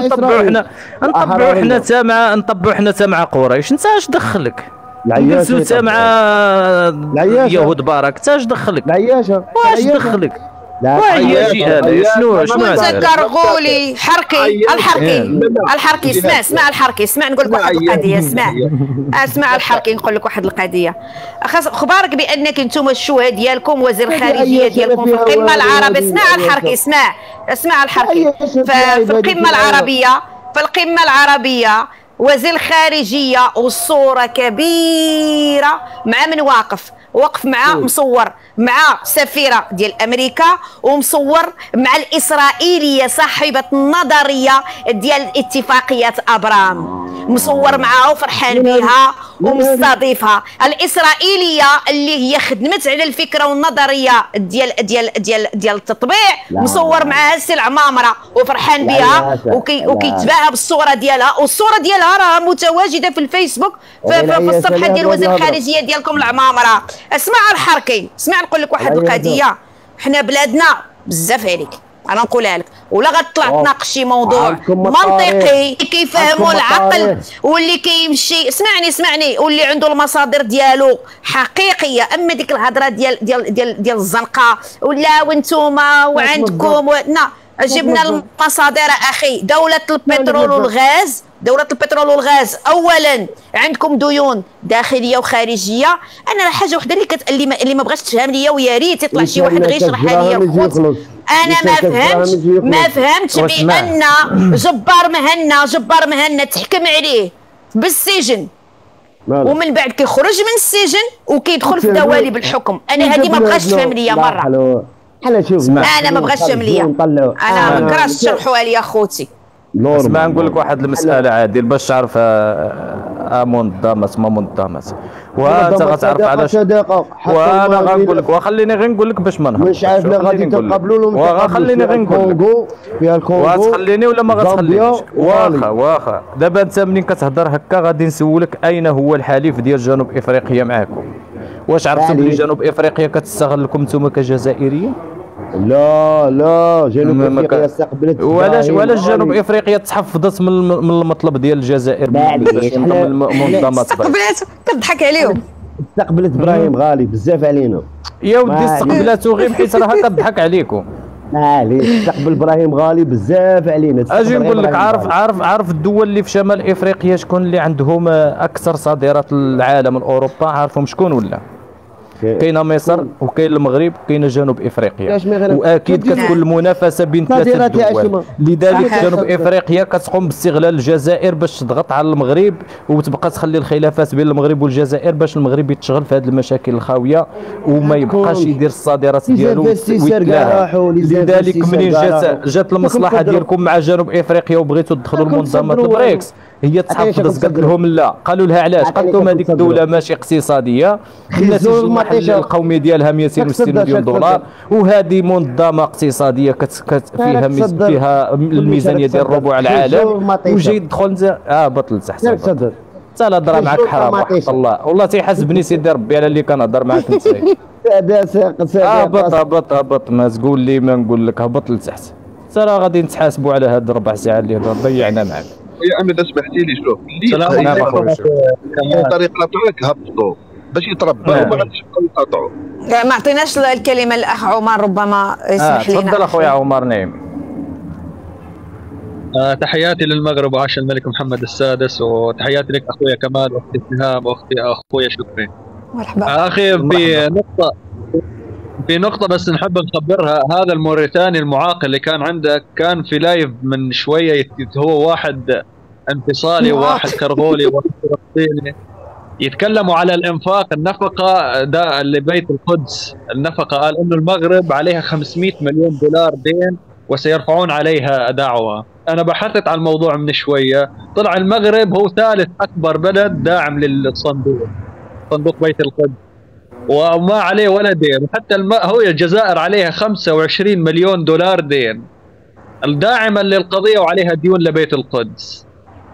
نطبعوا حنا مع قريش، انت اش دخلك؟ نجلسوا حتى مع يهود بارك، انت اش دخلك؟ العياشه واش دخلك؟ وعياشي هذا شنو متذكر غولي الحركي اسمع الحركي، اسمع نقول لك واحد القضيه، اسمع الحركي نقول لك واحد القضيه. اخبارك بانك انتم الشوهه ديالكم وزير الخارجيه ديالكم في القمه العربيه. اسمع الحركي في القمه العربيه وزير الخارجيه والصوره كبيره مع من وقف مع مصور مع سفيرة ديال أمريكا، ومصور مع الإسرائيلية صاحبة النظرية ديال اتفاقية أبرام، مصور معها وفرحان بها ومستضيفها. الإسرائيلية اللي هي خدمت على الفكرة والنظرية ديال التطبيع، مصور معها السي العمامرة وفرحان بها وكيتباهى بالصورة ديالها، والصورة ديالها راه متواجدة في الفيسبوك في الصفحة ديال وزير الخارجية ديالكم العمامرة. اسمع الحركي، اسمع نقول لك واحد القضيه. حنا بلادنا بزاف عليك، انا نقولها لك، ولا غتطلع تناقش شي موضوع منطقي كيفهموا العقل واللي كيمشي. اسمعني واللي عنده المصادر ديالو حقيقيه. اما ديك الهضره ديال الزنقه ولا وانتوما وعندكم جبنا المصادر اخي. دولة البترول والغاز اولا عندكم ديون داخليه وخارجيه. انا حاجه وحده اللي ما بغاش تفهم ليا، ويا ريت يطلع شي واحد غير يشرحها ليا الخوت. انا ما فهمتش بان جبار مهنا تحكم عليه بالسجن ومن بعد كيخرج من السجن وكيدخل في دواليب الحكم. انا هذه ما بغاش تفهم ليا مره. انا ما بغاش تفهم ليا، انا ما كرهتش تشرحوها ليا خوتي. اسمع نقول لك واحد المساله عادل باش تعرف منظمات ما منظمات، وانت غتعرف علاش. وانا غنقول لك وخليني غير نقول لك باش ما نهضرش. مش عارف لا غادي تقابلوا لهم، وخليني غير نقول لك فيها الكونغو، وغتخليني ولا ما غتخلينيش. واخا دابا انت منين كتهضر هكا غادي نسولك اين هو الحليف ديال جنوب افريقيا معاكم؟ واش عرفتوا بلي جنوب افريقيا كتستغلكم نتوما كجزائريين؟ لا جنوب افريقيا استقبلت. وعلاش جنوب افريقيا تحفظت من المطلب ديال الجزائر باش من المنظمات؟ استقبلت كتضحك عليهم. استقبلت ابراهيم غالي بزاف علينا يا ودي، استقبلاتو غير حيت راها كتضحك عليكم. معليش استقبل ابراهيم غالي بزاف علينا. اجي نقول لك، عارف الدول اللي في شمال افريقيا شكون اللي عندهم اكثر صادرات العالم الاوروبا؟ عارفهم شكون ولا؟ كاينه مصر وكاين المغرب وكاينه جنوب افريقيا، واكيد كتكون المنافسه بين ثلاثه دول. لذلك جنوب افريقيا كتقوم باستغلال الجزائر باش تضغط على المغرب وتبقى تخلي الخلافات بين المغرب والجزائر باش المغرب يتشغل في هذه المشاكل الخاويه وما يبقاش يدير الصادرات ديالو ويتلاها. لذلك منين جات المصلحه ديالكم مع جنوب افريقيا وبغيتوا تدخلوا لمنظمه البريكس، هي تحفظت قالت لهم لا. قالوا لها علاش؟ قالت لهم هذيك الدوله ماشي اقتصاديه، الناتج المحلي القومي ديالها 260 مليون دولار، وهذه منظمه اقتصاديه فيها الميزانيه ديال ربع العالم، وجاي يدخل بطل تحسب. حتى الهضره معك حرام وحق الله، والله تيحاسبني سيدي ربي على اللي كنهضر معاك انت. هبط ما تقول لي ما نقول لك، هبط لتحت. راه غادي نتحاسبوا على هاد الربع ساعه اللي ضيعنا معاك. يا عمي اذا سمحتي لي، شوف طريق قطعك هبطوا باش يتربوا وما غاديش يبقاو يقاطعوا. ما عطيناش الكلمه للاخ عمر، ربما يسمح لنا. تفضل اخويا عمر. نعم. تحياتي للمغرب وعاش الملك محمد السادس، وتحياتي لك اخويا كمال واختي سهام واختي اخويا شكري. مرحبا اخي. في نقطة بس نحب نخبرها، هذا الموريتاني المعاق اللي كان عندك كان في لايف من شوية، هو واحد انفصالي وواحد كرغولي وواحد فلسطيني يتكلموا على الانفاق، النفقة ده لبيت القدس، النفقة قال انه المغرب عليها 500 مليون دولار دين وسيرفعون عليها دعوة. انا بحثت على الموضوع من شوية، طلع المغرب هو ثالث اكبر بلد داعم للصندوق، صندوق بيت القدس، وما عليه ولا دين. وحتى هو الجزائر عليها 25 مليون دولار دين الداعمة للقضية وعليها ديون لبيت القدس.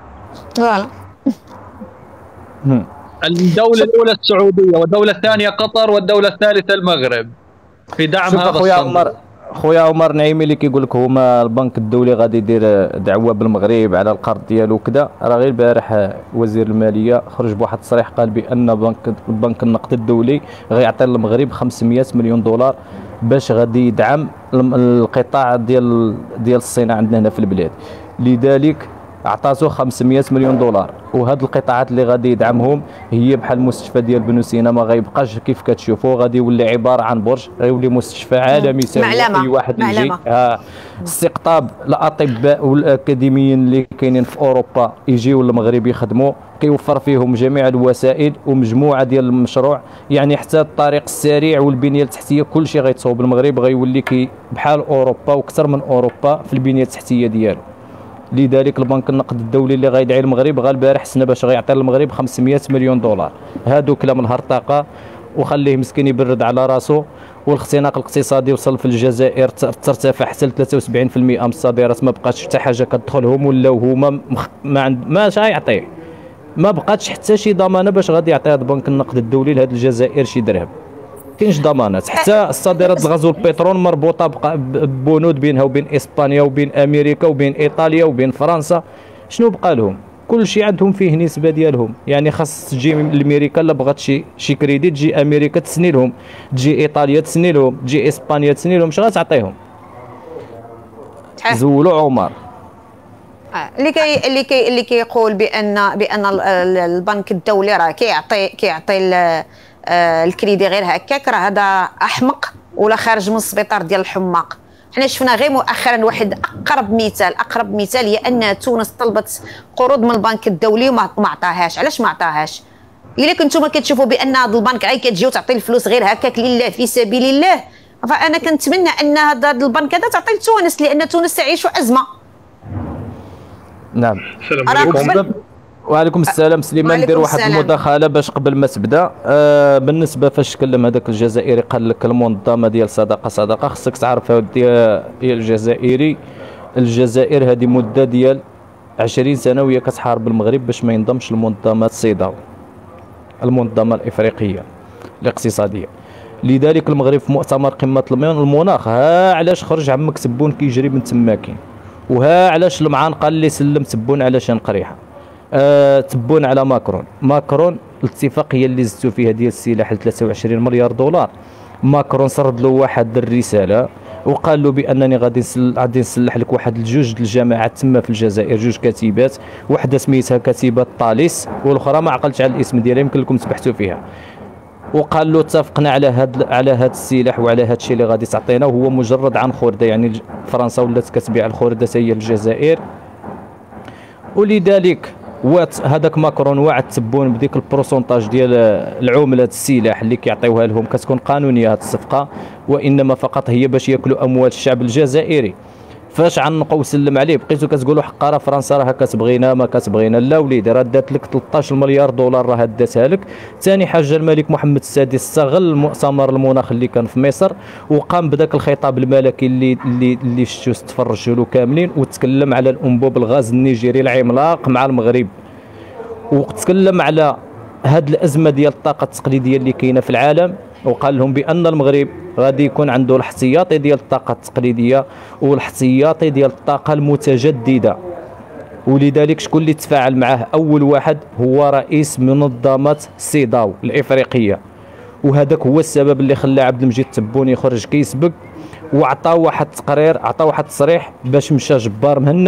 الدولة الأولى السعودية، والدولة الثانية قطر، والدولة الثالثة المغرب في دعم هذا الصندوق. خويا عمر نعيمي اللي كيقول لك هما البنك الدولي غادي يدير دعوه بالمغرب على القرض ديالو وكذا، راه غير البارح وزير الماليه خرج بواحد التصريح قال بان بنك النقد الدولي غيعطي للمغرب 500 مليون دولار باش غادي يدعم القطاع ديال الصناعه عندنا هنا في البلاد. لذلك عطاتو 500 مليون دولار، وهاد القطاعات اللي غادي يدعمهم هي بحال المستشفى ديال بنو سينا، ما غيبقاش كيف كتشوفوا، غادي يولي عباره عن برج، غيولي مستشفى عالمي يساوي اي واحد يجي. استقطاب الاطباء والاكاديميين اللي كاينين في اوروبا يجيو للمغرب يخدموا، كيوفر فيهم جميع الوسائل ومجموعه ديال المشروع، يعني حتى الطريق السريع والبنيه التحتيه كل شيء غيتصاوب بالمغرب، غيولي بحال اوروبا واكثر من اوروبا في البنيه التحتيه ديالو. لذلك البنك النقد الدولي اللي غيدعي المغرب غا البارح سنه باش غيعطي للمغرب 500 مليون دولار. هادو كلام الهرطقه وخليه مسكين يبرد على راسو. والاختناق الاقتصادي وصل في الجزائر ترتفع حتى ل 73% من الصادرات، ما بقاتش حتى حاجه كتدخلهم، ولاو هما ماش غيعطيه، ما بقاتش حتى شي ضمانه باش غادي يعطي هذا البنك النقد الدولي لهاد الجزائر شي درهم. كاينش ضمانات، حتى الصادرات الغاز والبترول مربوطه ببنود بينها وبين اسبانيا وبين امريكا وبين ايطاليا وبين فرنسا. شنو بقى لهم؟ كل شيء عندهم فيه نسبه ديالهم، يعني خاص تجي من امريكا الا بغات شي كريديت، تجي امريكا تسني لهم، تجي ايطاليا تسني لهم، تجي اسبانيا تسني لهم، اش غتعطيهم؟ زولوا عمر اللي كيقول بان البنك الدولي راه كيعطي الكريدي غير هكاك، راه هذا احمق ولا خارج من السبيطار ديال الحماق. حنا شفنا غير مؤخرا واحد اقرب مثال هي ان تونس طلبت قروض من البنك الدولي وما عطاهاش. علاش ما عطاهاش؟ الا كنتم كتشوفوا بان هذا البنك غير كتجي وتعطي الفلوس غير هكاك لله في سبيل الله، فانا كنتمنى ان هذا البنك هذا تعطي لتونس، لان تونس تعيش ازمه. نعم. السلام عليكم. وعليكم السلام. سليمان ندير واحد المداخله باش قبل ما تبدا. بالنسبه فاش تكلم هذاك الجزائري قال لك المنظمه ديال صدقه، خصك تعرف ديال الجزائري، الجزائر هذه مده ديال 20 سنه وهي كتحارب المغرب باش ما ينضمش لمنظمه سيداو، المنظمه الافريقيه الاقتصاديه. لذلك المغرب في مؤتمر قمه المناخ، ها علاش خرج عمك تبون كيجري من تماكين، وها علاش المعان قال لي سلم تبون علشان قريحه. تبون على ماكرون الاتفاقيه اللي زدتوا فيها ديال السلاح ل 23 مليار دولار. ماكرون سرد له واحد الرساله وقال له بانني غادي نسلح لك واحد الجوج الجماعات تما في الجزائر، جوج كتيبات، وحده سميتها كتيبه طاليس والاخرى ما عقلتش على الاسم ديالها، يمكن لكم تبحثوا فيها. وقال له اتفقنا على هذا السلاح وعلى هذا الشيء اللي غادي تعطينا، وهو مجرد عن خرده، يعني فرنسا ولات كتبيع الخرده هي الجزائر. ولذلك هذاك ماكرون وعد تبون بديك البروسونتاج ديال العمله السلاح اللي كيعطيوها لهم، كتكون قانونيه هذه الصفقه، وانما فقط هي باش ياكلوا اموال الشعب الجزائري. فاش عنقوا وسلم عليه بقيتوا كتقولوا حقا فرنسا راه كتبغينا ما كتبغينا. لا وليدي، راه دات لك 13 مليار دولار، راه داتها لك. ثاني حاجه الملك محمد السادس استغل مؤتمر المناخ اللي كان في مصر وقام بداك الخطاب الملكي اللي شفتوا تفرجوا له كاملين، وتكلم على الانبوب الغاز النيجيري العملاق مع المغرب، وتكلم على هاد الازمه ديال الطاقه التقليديه اللي كاينه في العالم، وقال لهم بان المغرب غادي يكون عنده الاحتياطي ديال الطاقه التقليديه والاحتياطي ديال الطاقه المتجدده. ولذلك شكون اللي تفاعل معه؟ اول واحد هو رئيس منظمه سيداو الافريقيه، وهذاك هو السبب اللي خلى عبد المجيد تبون يخرج كيسبق، وعطى واحد التقرير، عطى واحد التصريح باش مشى جبار مهنا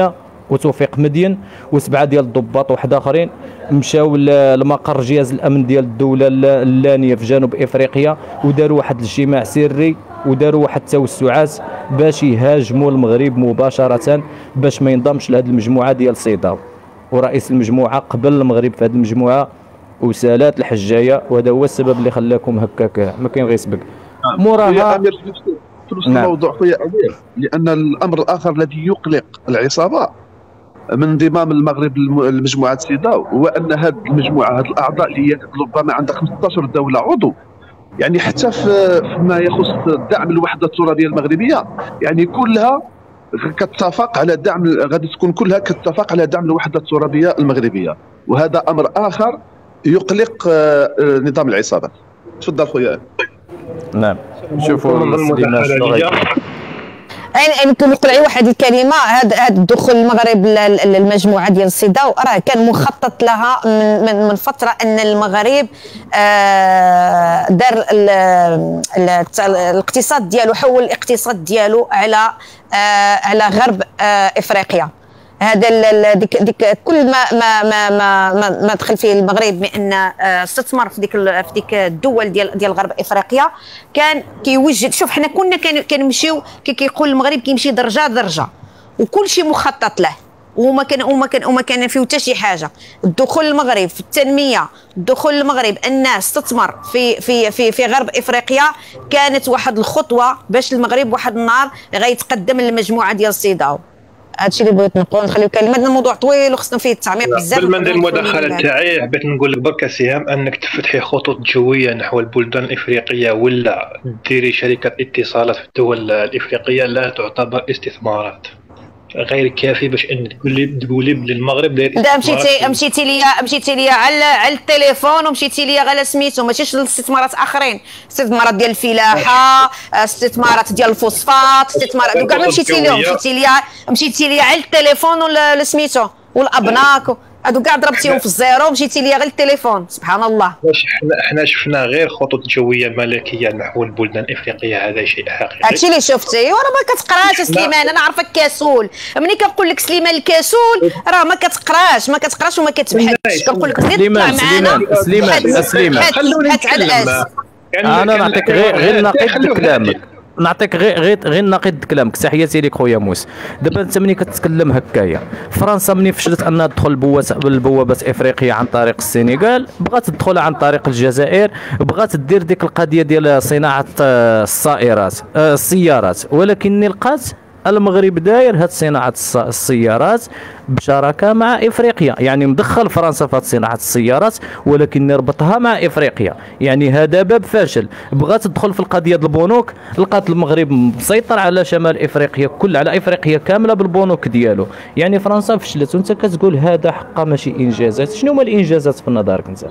وتوفيق مدين وسبعه ديال الضباط وواحد اخرين مشاو لمقر جهاز الامن ديال الدوله اللانيه في جنوب افريقيا وداروا واحد الاجتماع سري وداروا واحد التوسعات باش يهاجموا المغرب مباشره باش ما ينضمش لهذه المجموعه ديال صيداو. ورئيس المجموعه قبل المغرب في هذه المجموعه وسالات الحجايه، وهذا هو السبب اللي خلاكم هكاك ما كاين غير سبق موراها. في نفس الموضوع خويا امير، لان الامر الاخر الذي يقلق العصابه من انضمام المغرب لمجموعه سيداو هو ان هذه المجموعه، هذه الاعضاء اللي هي ربما عندها 15 دوله عضو، يعني حتى فيما يخص دعم الوحده الترابيه المغربيه يعني كلها كتتفق على دعم، غادي تكون كلها كتتفق على دعم الوحده الترابيه المغربيه، وهذا امر اخر يقلق نظام العصابات. تفضل خويا. نعم شوفوا سليمان شنو يمكن نقول عليه واحد الكلمه، هذا الدخول المغرب للمجموعه ديال الصيداو راه كان مخطط لها من فتره، ان المغرب دار الاقتصاد ديالو، حول الاقتصاد ديالو على غرب افريقيا. هذا ديك كل ما دخل فيه المغرب بان استثمر في ديك الدول ديال غرب افريقيا كان كيوجد. شوف حنا كنا كنمشيو كيقول المغرب كيمشي درجه درجه وكل شيء مخطط له، وما كان فيه حتى شي حاجه. الدخول المغرب في التنميه، الدخول المغرب الناس تستثمر في غرب افريقيا كانت واحد الخطوه باش المغرب واحد النهار غيتقدم للمجموعه ديال الصيداو. هادشي اللي بغيت نقول. نخليو كلمه، الموضوع طويل وخصنا فيه التعميق بزاف. قبل ما ندير المداخله تاعي حبيت نقول لك برك سهام انك تفتحي خطوط جويه نحو البلدان الافريقيه ولا ديري شركه اتصالات في الدول الافريقيه لا تعتبر استثمارات، غير كافي باش ان تقولي بلي المغرب داير مشيتي ليا على التليفون ومشيتي ليا على سميتو، ماشيش لاستثمارات اخرين، استثمارات ديال الفلاحه، استثمارات ديال الفوسفات، استثمارات كاع ما مشيتي ليهم. مشيتي ليا على التليفون ولا سميتو والابناك هادو كاع ضربتيهم في الزيرو ومشيتي ليا غير التليفون. سبحان الله. حنا شفنا غير خطوط جويه ملكيه نحو البلدان الافريقيه، هذا شيء حقيقي. هادشي اللي شفتي وراه ما كتقراش سليمان. انا عارفك كسول، ملي كنقول لك سليمان الكسول راه ما كتقراش وما كتبحثش. كنقول لك سليمان خلوني نتكلم. انا نعطيك غير نقيض كلامك، نعطيك غير نقيض كلامك. تحياتي لك خويا موس. دابا انت ملي كتكلم هكايا، فرنسا ملي فشلت انها تدخل بالبوابات افريقيا عن طريق السنغال، بغات تدخل عن طريق الجزائر، بغات دير ديك القضيه ديال صناعه السيارات، ولكن لقات المغرب داير هاد صناعه السيارات بشراكه مع افريقيا، يعني مدخل فرنسا في صناعه السيارات ولكن ربطها مع افريقيا. يعني هذا باب فاشل. بغات تدخل في القضيه ديال البنوك، لقات المغرب مسيطر على شمال افريقيا على افريقيا كامله بالبنوك ديالو. يعني فرنسا فشلت وانت كتقول هذا حقا ماشي انجازات. شنو هما الانجازات في نظرك انت؟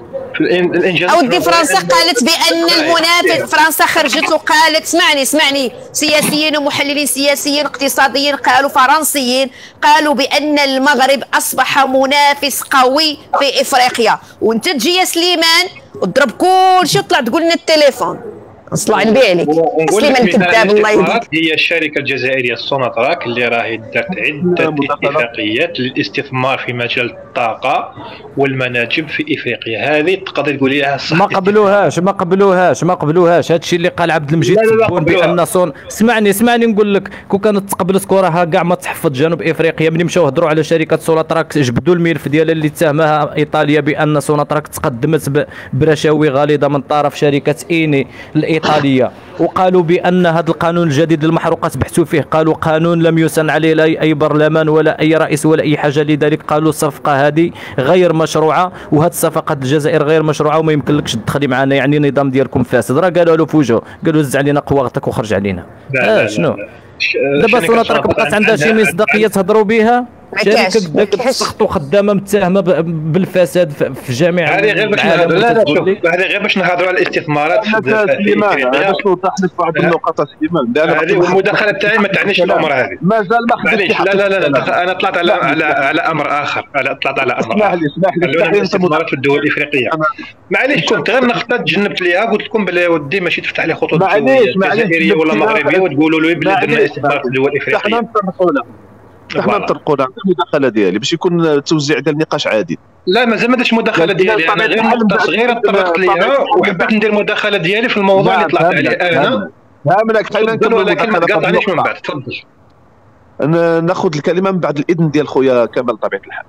اودي فرنسا قالت بان المنافس، فرنسا خرجت وقالت اسمعني سياسيين ومحللين سياسيين اقتصاديين قالوا فرنسيين قالوا بان المغرب اصبح منافس قوي في افريقيا، وانت تجي يا سليمان وتضرب كل شيء وطلع تقول لنا التليفون. اصلع نبيع عليك سليمان الكذاب الله يهديك. هي الشركه الجزائريه سوناتراك اللي راهي دارت عده اتفاقيات للاستثمار في مجال الطاقه والمناجم في افريقيا. هذه تقدر تقولي لها صح. ما قبلوهاش. هادشي اللي قال عبد المجيد تبون بان اسمعني نقول لك، كون كانت تقبلت كورها كاع ما تحفظ جنوب افريقيا. ملي مشاو هضروا على شركه سوناتراك جبدوا الملف ديالها اللي اتهمها ايطاليا بان سوناتراك تقدمت برشاوي غالظه من طرف شركه ايني الإيطالية، وقالوا بأن هذا القانون الجديد للمحروقات بحثوا فيه، قالوا قانون لم يسن عليه لا أي برلمان ولا أي رئيس ولا أي حاجة، لذلك قالوا الصفقة هذه غير مشروعة، وهذه الصفقة الجزائر غير مشروعة وما يمكنلكش تدخلي معنا، يعني النظام ديالكم فاسد. راه قالوا له في وجهه، قالوا زع علينا قواغتك وخرج علينا. شنو دابا سوناتراك بقات عندها شي مصداقية تهضروا بها؟ شركه كتسخط وخدامه متهمه بالفساد في جميع هذه غير باش نهضروا. لا شوف، هذه غير باش نهضروا على الاستثمارات سليمان. باش نوضح لك واحد النقطه سليمان، هذه المداخله تاعي ما تعنيش الامر هذه. مازال ما خديتش. لا انا طلعت على امر اخر. اسمح لي الاستثمارات في الدول الافريقيه. معليش كنت غير نقطه تجنبت ليها، قلت لكم بلي يا ودي ماشي تفتح لي خطوط جزائريه ولا مغربيه وتقولوا له بلي درنا استثمار في الدول الافريقيه. حنا نطرقوا لها المداخله ديالي باش يكون التوزيع ديال النقاش عادل. لا مازال ما درتش المداخله ديالي، انا غير نقطه صغيره طرقت ليها وحبيت ندير المداخله ديالي في الموضوع اللي طلعت عليه انا. فهمناك، خلينا نكمل، ولكن ما تقاطعنيش من بعد. تفضل. ناخذ الكلمه من بعد الاذن ديال خويا كمال بطبيعه الحال.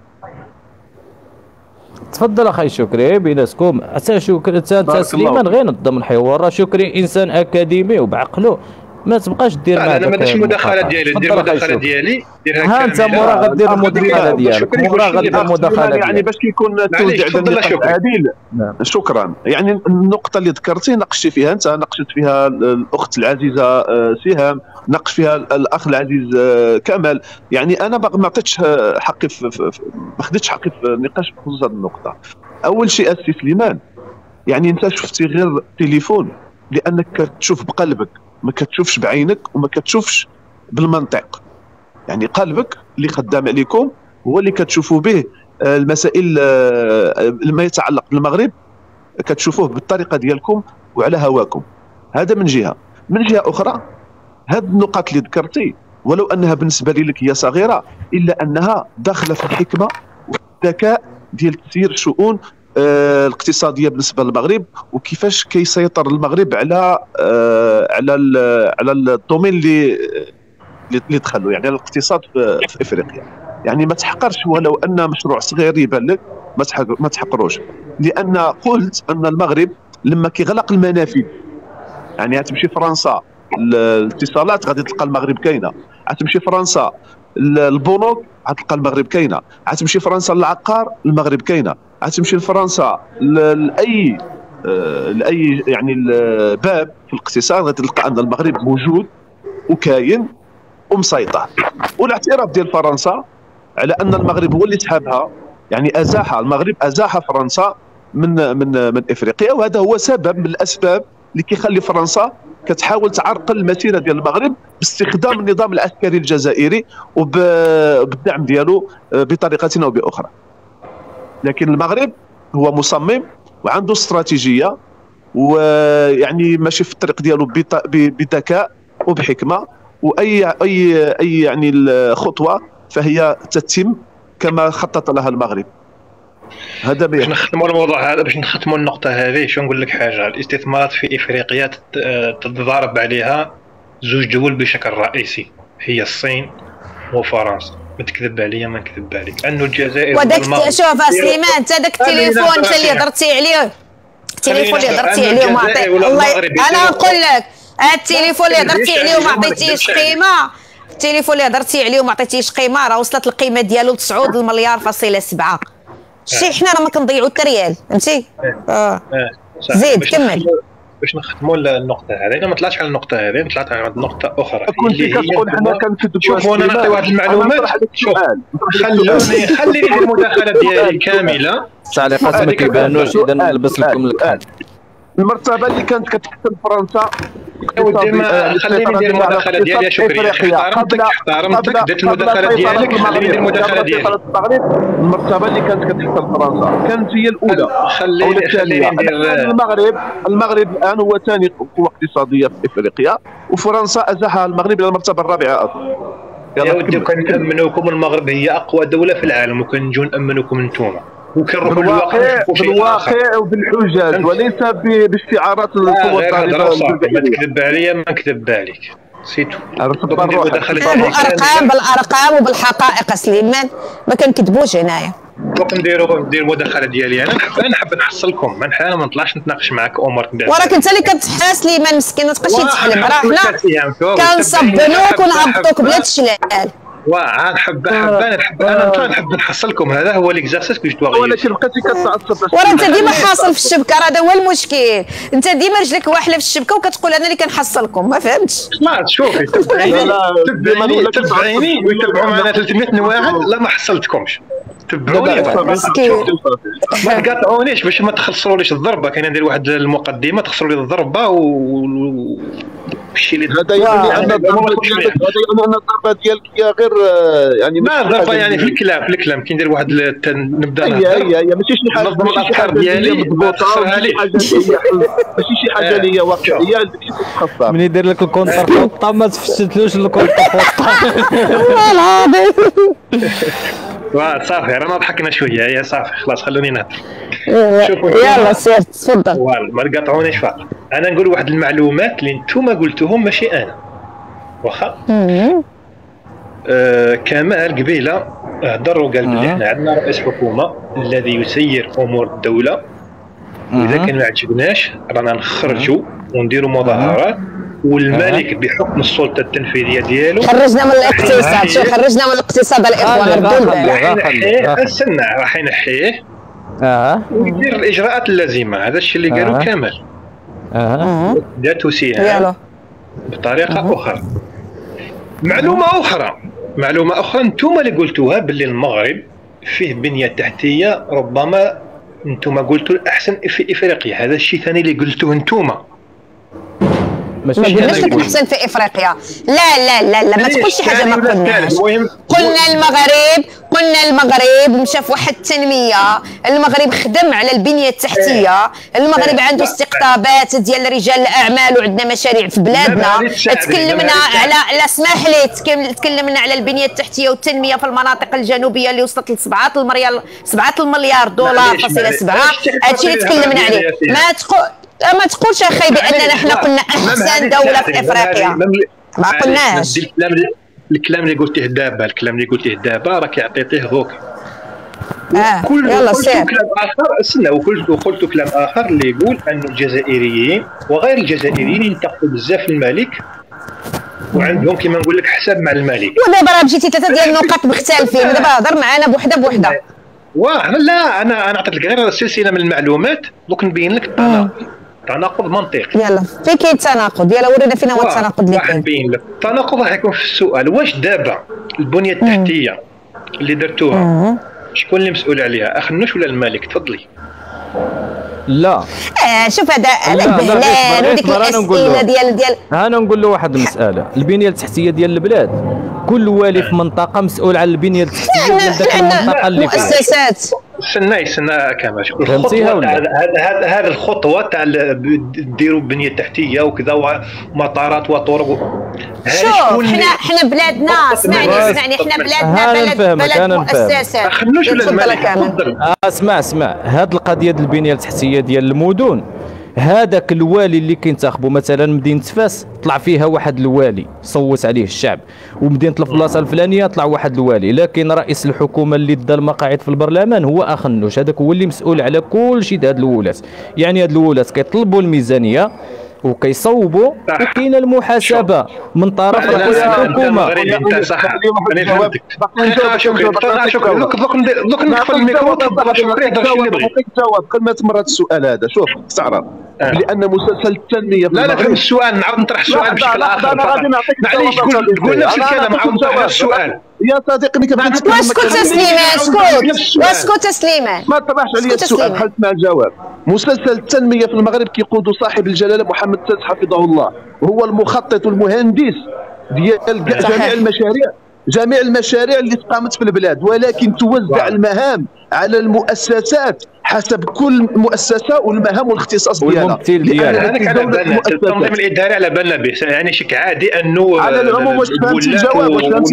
تفضل اخي شكري بيناتكم. حتى شكري انت سليمان غير نظم الحوار. شكري انسان اكاديمي وبعقله، ما تبقاش دير معاه. انا ما درتش المداخله ديالي، ندير المداخله ديالي ديرها كامله. ها انت مورا غدير المداخله ديالك، مورا غدير المداخله ديالك، يعني باش يكون التوزيع ديال عادل. شكرا. يعني النقطه اللي ذكرتي ناقشتي فيها انت، ناقشت فيها الاخت العزيزه سهام، ناقش فيها الاخ العزيز كمال. يعني انا ما عطيتش حقي ما خديتش حقي في النقاش بخصوص هذه النقطه. اول شيء السي سليمان، يعني انت شفتي غير تليفون لانك كتشوف بقلبك، ما كتشوفش بعينك وما كتشوفش بالمنطق. يعني قلبك اللي خدام عليكم هو اللي كتشوفوا به المسائل ما يتعلق بالمغرب، كتشوفوه بالطريقه ديالكم وعلى هواكم. هذا من جهه. من جهه اخرى، هذه النقاط اللي ذكرتي ولو انها بالنسبه لك هي صغيره، الا انها داخله في الحكمه وفي الذكاء ديال تسيير الشؤون الاقتصاديه بالنسبه للمغرب، وكيفاش كيسيطر المغرب على الدومين اللي دخلوا، يعني الاقتصاد في افريقيا. يعني ما تحقرش ولو ان مشروع صغير يبان لك، ما تحقروش، لان قلت ان المغرب لما كيغلق المنافذ، يعني غتمشي فرنسا الاتصالات غادي تلقى المغرب كاينه، غتمشي فرنسا البنوك غتلقى المغرب كاينه، غتمشي فرنسا للعقار المغرب كاينه، غتمشي لفرنسا لاي يعني الباب في الاقتصاد غادي تلقى ان المغرب موجود وكاين ومسيطر. والاعتراف ديال فرنسا على ان المغرب هو اللي سحبها، يعني المغرب ازاح فرنسا من افريقيا، وهذا هو سبب من الاسباب اللي كيخلي فرنسا كتحاول تعرقل المسيره ديال المغرب باستخدام النظام العسكري الجزائري وبالدعم ديالو بطريقه او باخرى. لكن المغرب هو مصمم وعنده استراتيجيه، ويعني ماشي في الطريق ديالو بذكاء وبحكمه، واي يعني الخطوه فهي تتم كما خطط لها المغرب. هذا باش نختموا الموضوع هذا، باش نختموا النقطه هذه، شو نقول لك حاجه، الاستثمارات في افريقيا تتضارب عليها زوج دول بشكل رئيسي، هي الصين وفرنسا. ما تكذب عليا ما نكذب عليك، انه الجزائر وداك شوف سليمان، انت داك التليفون انت اللي هضرتي عليه، التليفون اللي هضرتي عليه وما عطيتي الله، انا نقول لك هاد التليفون اللي هضرتي عليه وما عطيتيش قيمه، التليفون اللي هضرتي عليه وما عطيتيش قيمه راه وصلت القيمه ديالو ل 9 مليار فاصله 7. شي حنا راه ما كنضيعوا حتى ريال، فهمتي؟ زيد كمل. باش نختموا النقطه هذه، انا ما طلعتش على النقطه هذه، طلعت على نقطه اخرى كنت كتقول حنا كنفدوا. شوفوا انا نعطي واحد المعلومات، خليني ندير المداخله ديالي كامله، التعليقات ما كيبانوش، اذا نلبس لكم الكاد. المرتبه اللي كانت كتحكم فرنسا، خليني ندير المداخله ديالي يا شكري، احترمتك درت المداخله ديالك، خليني ندير المداخله ديالي. المرتبه اللي كانت كتحكم فرنسا كانت هي الاولى، خليني ندير المغرب الان هو ثاني قوه اقتصاديه في افريقيا، وفرنسا ازاحها المغرب الى المرتبه الرابعه اصلا. يا ودي كان نامنوكم المغرب هي اقوى دوله في العالم، وكنجيو نامنوكم نتوما، وكنروحوا بالواقع وبالحجاج وليس باستعارات القوة الضاربة. ما تكذب عليا ما نكذب عليك، سيتو. بالارقام وبالحقائق سليمان، ما كنكذبوش هنايا. ندير المداخله ديالي، انا نحب نحصلكم، انا ما نطلعش نتناقش معاك امورك. وراك انت اللي كتحاس سليمان مسكين، ما تبقاش يتحلم، راه حنا كنصبنوك ونهبطوك بلا تشلال. نحب نحب نحصلكم، هذا هو ليكزارسيس كي جيتو. ولكن بقيتي كتعصب، ورا انت ديما حاصل في الشبكه، راه هذا هو المشكل، انت ديما رجلك واحله في الشبكه وكتقول انا اللي كنحصلكم، ما فهمتش. لا شوفي، تبعيني ويتبعوا معنا 300 واحد، لا ما حصلتكمش. تبعوني ما تقاطعونيش باش ما تخسروليش الضربه. كاين ندير واحد المقدمه تخسروا لي الضربه الشيء اللي هذا يعني ان الضربه ديالك هي غير يعني ما الضربه يعني في الكلام كي ندير واحد نبدا هي ماشي شي حاجه، نظم الافكار ديالي مضبوطه، ماشي شي اي حاجه اللي هي واقعيه خاصه. من يدير لك الكونتر فوطه ما تفشتلوش الكونتر فوطه. والله العظيم. صافي رانا ضحكنا شويه، يا صافي خلاص خلوني نهضر. شوفوا يلا سير تفضل. ما تقاطعونيش فقط. انا نقول واحد المعلومات اللي نتوما قلتوهم ماشي انا. واخا كمال قبيله هضر وقال بلي احنا عندنا رئيس حكومه الذي يسير امور الدوله، واذا كان ما عجبناش رانا نخرجوا ونديروا مظاهرات، والملك بحكم السلطه التنفيذيه ديالو خرجنا من الاقتصاد. شو خرجنا من الاقتصاد الاخوان؟ راح استنى راح ينحيه ويدير الاجراءات اللازمه. هذا الشيء اللي قالوا كمال. ذات سيها بطريقه اخرى. معلومه اخرى انتم اللي قلتوها باللي المغرب فيه بنيه تحتيه ربما انتم قلتوا الاحسن في افريقيا. هذا الشيء ثاني اللي قلتوه انتم. ما قلناش لك الاحسن في افريقيا. لا ما تقولش شي حاجه ما قلناش. قلنا المغرب مشى في واحد التنميه. المغرب خدم على البنيه التحتيه. المغرب عنده استقطابات ديال رجال الاعمال وعندنا مشاريع في بلادنا. تكلمنا على اسمح لي تكلمنا على البنيه التحتيه والتنميه في المناطق الجنوبيه اللي وصلت ل 7 المليار دولار فاصلة 7. هادشي اللي تكلمنا عليه. ما تقولش اخي باننا احنا قلنا احسن دوله في افريقيا. ما قلناش. الكلام اللي قلتيه دابا راك عطيتيه دوك. يلا سير. استنى وقلت كلام اخر اللي يقول ان الجزائريين وغير الجزائريين ينتقدوا بزاف الملك وعندهم كما نقول لك حساب مع الملك. ودابا راه مشيتي 3 ديال النقط مختلفين. دابا هضر معنا بوحده. لا انا عطيت لك غير سلسله من المعلومات دوك نبين لك تناقض منطقي. يلا فين كاين التناقض؟ يلا ورينا فين هو التناقض اللي كاين. نبين لك التناقض راح يكون في السؤال. واش دابا البنيه التحتيه اللي درتوها شكون اللي مسؤول عليها؟ اخنوش ولا الملك؟ تفضلي. لا شوف هذا البهلان وديك الاسئله ديال انا نقول له واحد المساله. البنيه التحتيه ديال البلاد كل والي في منطقه مسؤول على البنيه التحتيه ديال ذاك المنطقه اللي فيها مؤسسات. استنى كامل. فهمتيها ولا؟ هذه الخطوه تاع ديروا بنيه تحتيه وكذا ومطارات وطرق. شوف حنا بلادنا اسمعني حنا بلادنا بلد مؤسسات. خلوش ولا الملك. اسمع هاد القضيه ديال البنيه التحتيه ديال المدن. هذاك الوالي اللي كينتخبوا مثلا مدينه فاس طلع فيها واحد الوالي صوت عليه الشعب، ومدينه البلاصه الفلانيه طلع واحد الوالي، لكن رئيس الحكومه اللي دا المقاعد في البرلمان هو اخنوش. هذاك هو اللي مسؤول على كل شيء هاد الولات. يعني هاد الولات كيطلبوا الميزانيه وكيصوبوا وكاينه المحاسبه من طرف رئيس الحكومه. انت صح انا فهمتك. شكرا دوك نقفل الميكرو نعطيك جواب قبل ما تمرت السؤال هذا. شوف استعرض لان مسلسل التنميه لا فهم السؤال. نعاود نطرح السؤال بشكل اخر. انا غادي نعطيك معليش قول نفس الكلام. عاود نطرح السؤال يا صديقي. واسكت سليمان ما تطرحش عليا السؤال. دخلت مع الجواب. مسلسل التنميه في المغرب كيقوده صاحب الجلاله محمد السادس حفظه الله، وهو المخطط والمهندس ديال جميع المشاريع اللي تقامت في البلاد، ولكن توزع المهام على المؤسسات حسب كل مؤسسه والمهام والاختصاص ديالها. والممثل ديالها. هذاك على بالنا التنظيم الاداري على بالنا به. يعني شك عادي انه على العموم. واش فهمتي الجواب؟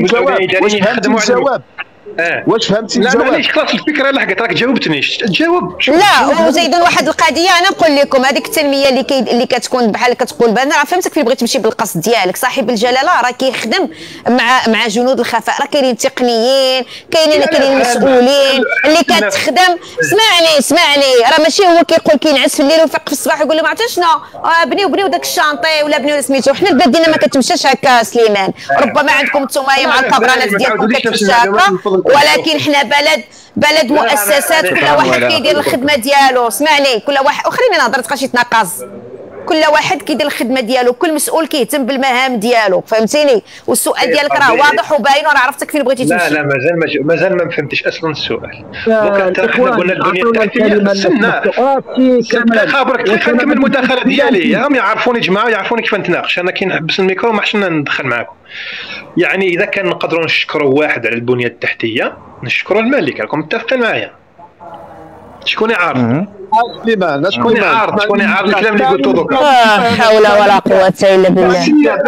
واش فهمتي الجواب؟ لا معليش خلاص الفكره لحقت. راك جاوبتنيش تجاوب. لا وزيدا واحد القضيه انا نقول لكم. هذيك التنميه اللي كتكون بحال كتقول انا راه فهمتك فين بغيت تمشي بالقصد ديالك. صاحب الجلاله راه كيخدم مع جنود الخفاء. راه كاينين تقنيين كاينين مسؤولين اللي كتخدم. اسمعني راه ماشي هو كيقول كينعس في الليل ويفيق في الصباح ويقول لهم عرفتي شنو بنيو داك الشانطي ولا بنيو سميتو. حنا البلاد ديالنا ما كتمشاش هكا سليمان. ربما عندكم نتوما مع الكبرانات ديالكم كتمشي هكا، ولكن حنا بلد مؤسسات. كل واحد كيدير الخدمه ديالو. اسمعني كل واحد وخليني نهضر تبقاش يتناقص. كل واحد كيدير الخدمه ديالو. كل مسؤول كيهتم بالمهام ديالو. فهمتيني؟ والسؤال ديالك راه واضح وباين وراه عرفتك فين بغيتي تمشي. لا مازال ما فهمتش اصلا السؤال. دوكا حنا قلنا البنيه التحتيه. استنى خابرك نكمل المداخله ديالي. هم يعرفوني جماعه يعرفوني كيف نتناقش. انا كي نحبس الميكرو ما حش ندخل معاكم. يعني اذا كان نقدروا نشكروا واحد على البنيه التحتيه نشكروا الملك. راكم متفقين معايا؟ شكون يعرف؟ سليمان شكون يعارض الكلام اللي قلتو دوكا؟ لا حول ولا قوة إلا بالله.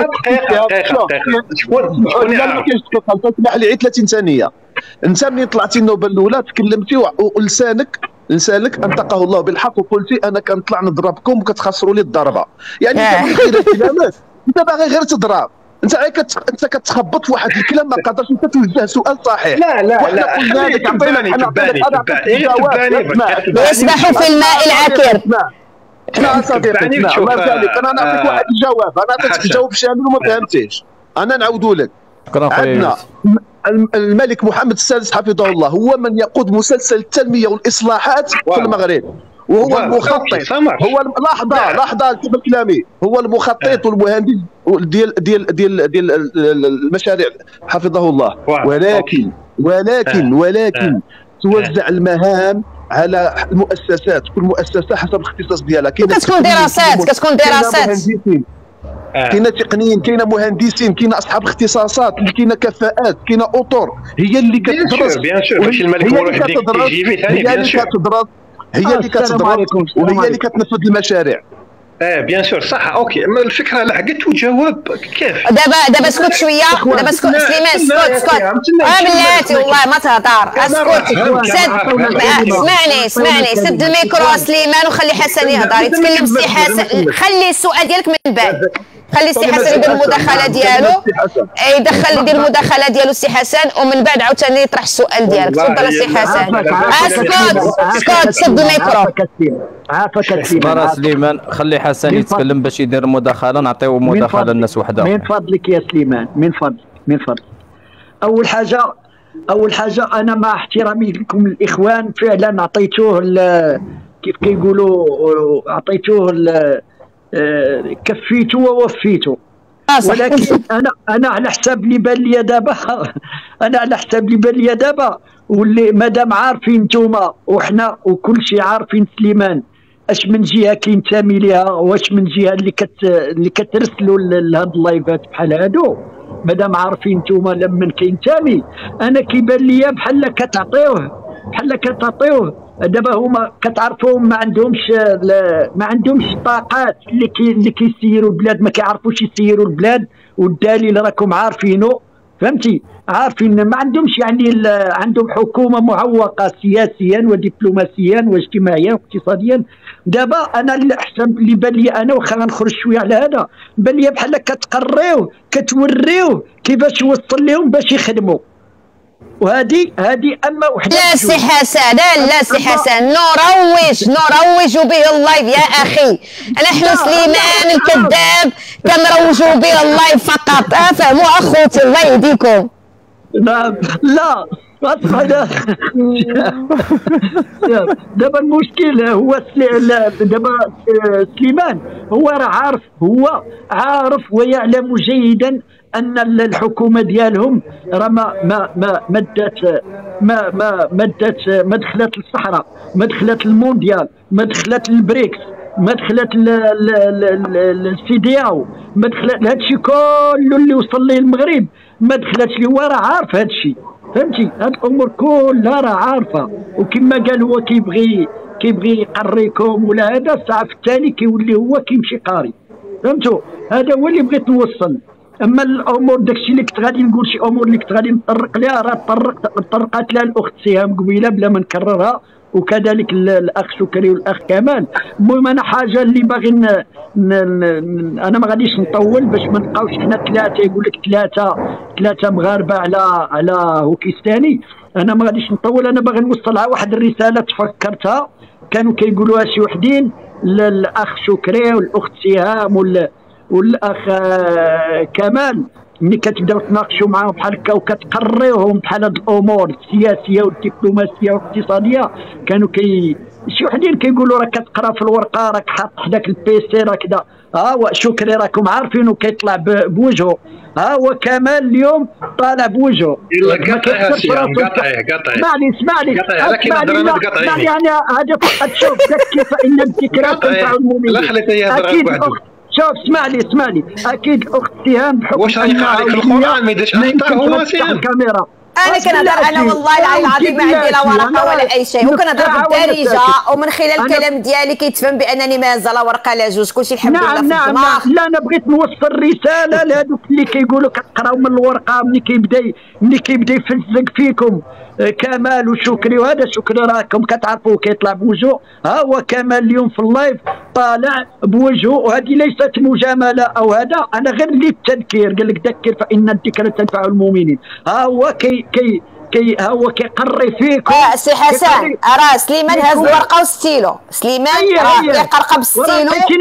شكون يعارض؟ اسمح لي 30 ثانيه. انت ملي طلعتي النوبه الاولى تكلمتي ولسانك انطقه الله بالحق وقلتي انا كنطلع نضربكم وكتخسروا لي الضربه. يعني انت غير الكلامات، انت باغي غير تضرب، انت كتخبط في واحد الكلام ما قدرش انت توجه سؤال صحيح. لا قلنا لك تباني يسبح في الماء العكر. اسمع صديقي، اسمع انا نعطيك واحد الجواب، انا عطيتك الجواب شامل وما فهمتيش، انا نعاودو لك. عندنا الملك محمد السادس حفظه الله هو من يقود مسلسل التنميه والاصلاحات في المغرب، وهو المخطط. هو لحظه كمل كلامي، هو المخطط والمهندس ديال المشاريع حفظه الله. ولكن توزع المهام على المؤسسات، كل مؤسسه حسب الاختصاص ديالها. كتكون دراسات كاين تقنيين، كاين مهندسين، كاين اصحاب اختصاصات، كاين كفاءات، كاين اطر هي اللي كتدرس. بيان سور ماشي الملك هو واحد يجيبي ثاني. بيان سور هي اللي كتدرس وهي اللي كتنفذ المشاريع. بيان سور صح. اوكي الفكره لحقت وجواب كيف. دابا اسكت شويه، دابا اسكت سليمان، اسكت بلاتي والله ما تهضر، اسمعني سد الميكرو سليمان وخلي حسن يهضر يتكلم. سي حسن خلي السؤال ديالك من بعد، خلي سي حسن يدير المداخله ديالو، يدير المداخله ديالو سي حسن، ومن بعد عاوتاني يطرح السؤال ديالك. تفضل سي حسن. اسكت سد الميكرو. عافاك سليمان، خلي حسن يتكلم باش يدير مداخله، نعطيو مداخله للناس وحده. من فضلك يا سليمان، من فضلك. اول حاجه انا مع احترامي لكم الاخوان فعلا عطيتوه كيف كيقولوا عطيتوه كفيتو ووفيتو، ولكن انا على حساب اللي بان لي دابا واللي مادام عارفين نتوما وحنا وكل شيء عارفين سليمان اش من جهه كينتمي ليها واش من جهه اللي كترسلوا لهاد اللايفات بحال هادو، مادام عارفين نتوما لمن كينتمي انا كيبان ليا بحال كتعطيوه دابا هما كتعرفوهم ما عندهمش طاقات اللي كيسيروا البلاد، ما كيعرفوش يسيروا البلاد، والدليل راكم عارفينه، فهمتي؟ عارفين ما عندهمش يعني عندهم حكومه معوقه سياسيا ودبلوماسيا واجتماعيا واقتصاديا. دابا انا الاحسن اللي بان لي انا واخا غنخرج شويه على هذا، بان لي بحال كتقريوه كتوريوه كيفاش يوصل لهم باش يخدموا، وهذه اما وحده. لا سي حسن، لا سي حسن، نروج به اللايف يا اخي. نحن سليمان الكذاب كنروجوا به اللايف فقط، فهموا اخوتي الله يهديكم. لا دابا المشكل هو دابا سليمان هو راه عارف ويعلم جيدا ان الحكومه ديالهم راه ما دخلت للصحراء، ما دخلت المونديال، ما دخلت البريكس، ما دخلت السيدياو، ما دخلت هادشي كله اللي وصل ليه المغرب ما دخلتش ليه. هو راه عارف هادشي، فهمتي؟ هاد الامور كلها راه عارفه، وكما قال هو كيبغي يقريكم ولا هذا الساعه في الثاني كيولي هو كيمشي قاري، فهمتوا؟ هذا هو اللي بغيت نوصل. اما الامور داكشي اللي كنت غادي نقول شي امور اللي كنت غادي نطرق لها راه طرقت لها الاخت سهام قبيله بلا ما نكررها، وكذلك الاخ شكري والاخ كمال. المهم انا حاجه اللي باغي انا ما غاديش نطول باش ما نبقاوش حنا ثلاثه، يقول لك ثلاثه مغاربه على هوكيستاني. انا ما غاديش نطول، انا باغي نوصلها واحد الرساله تفكرتها كانوا كيقولوها شي وحدين للاخ شكري والاخت سهام والاخ كمال، ملي كتبداو تناقشوا معاهم بحال هكا وكتقريوهم بحال هاد الامور السياسيه والدبلوماسيه والاقتصاديه، كانوا شي وحدين كيقولوا راك كتقرا في الورقه راك حاط حداك البيسي راك كذا. هو شكري راكم عارفينه كيطلع بوجهه، هو كمال اليوم طالع بوجهه. الا قاطعها سيام، قاطعيه اسمعني يعني هذا فقط شوف كيف ان الذكرى تنفع المؤمنين. لا خليته يهضر وحده. شوف اسمعني اكيد الاخت سهام بحكم واش غيقرا عليك القران ما يديرش حتى هو سهام الكاميرا. انا كنهضر انا والله العلي العظيم ما عندي لا ورقه ولا اي شيء، وكنهضر بالدارجه ومن خلال الكلام ديالي كيتفهم بانني ما لا ورقه لا جوج، كلشي الحمد لله في الدماغ. لا انا بغيت نوصل رساله لهذوك اللي كيقولوا كتقراو من الورقه ملي كيبدا يفزق فيكم كمال وشكري، وهذا شكري راكم كتعرفوه كيطلع بوجهه، ها هو كمال اليوم في اللايف طالع بوجهه، وهذه ليست مجامله او هذا، انا غير للتذكير، قال لك ذكر فان الذكر تنفع المؤمنين، ها هو ها هو كيقري فيكم. سي حسن راه سليمان هاز الورقه وستيلو، سليمان كيقرقب بالستيلو. لقيتيني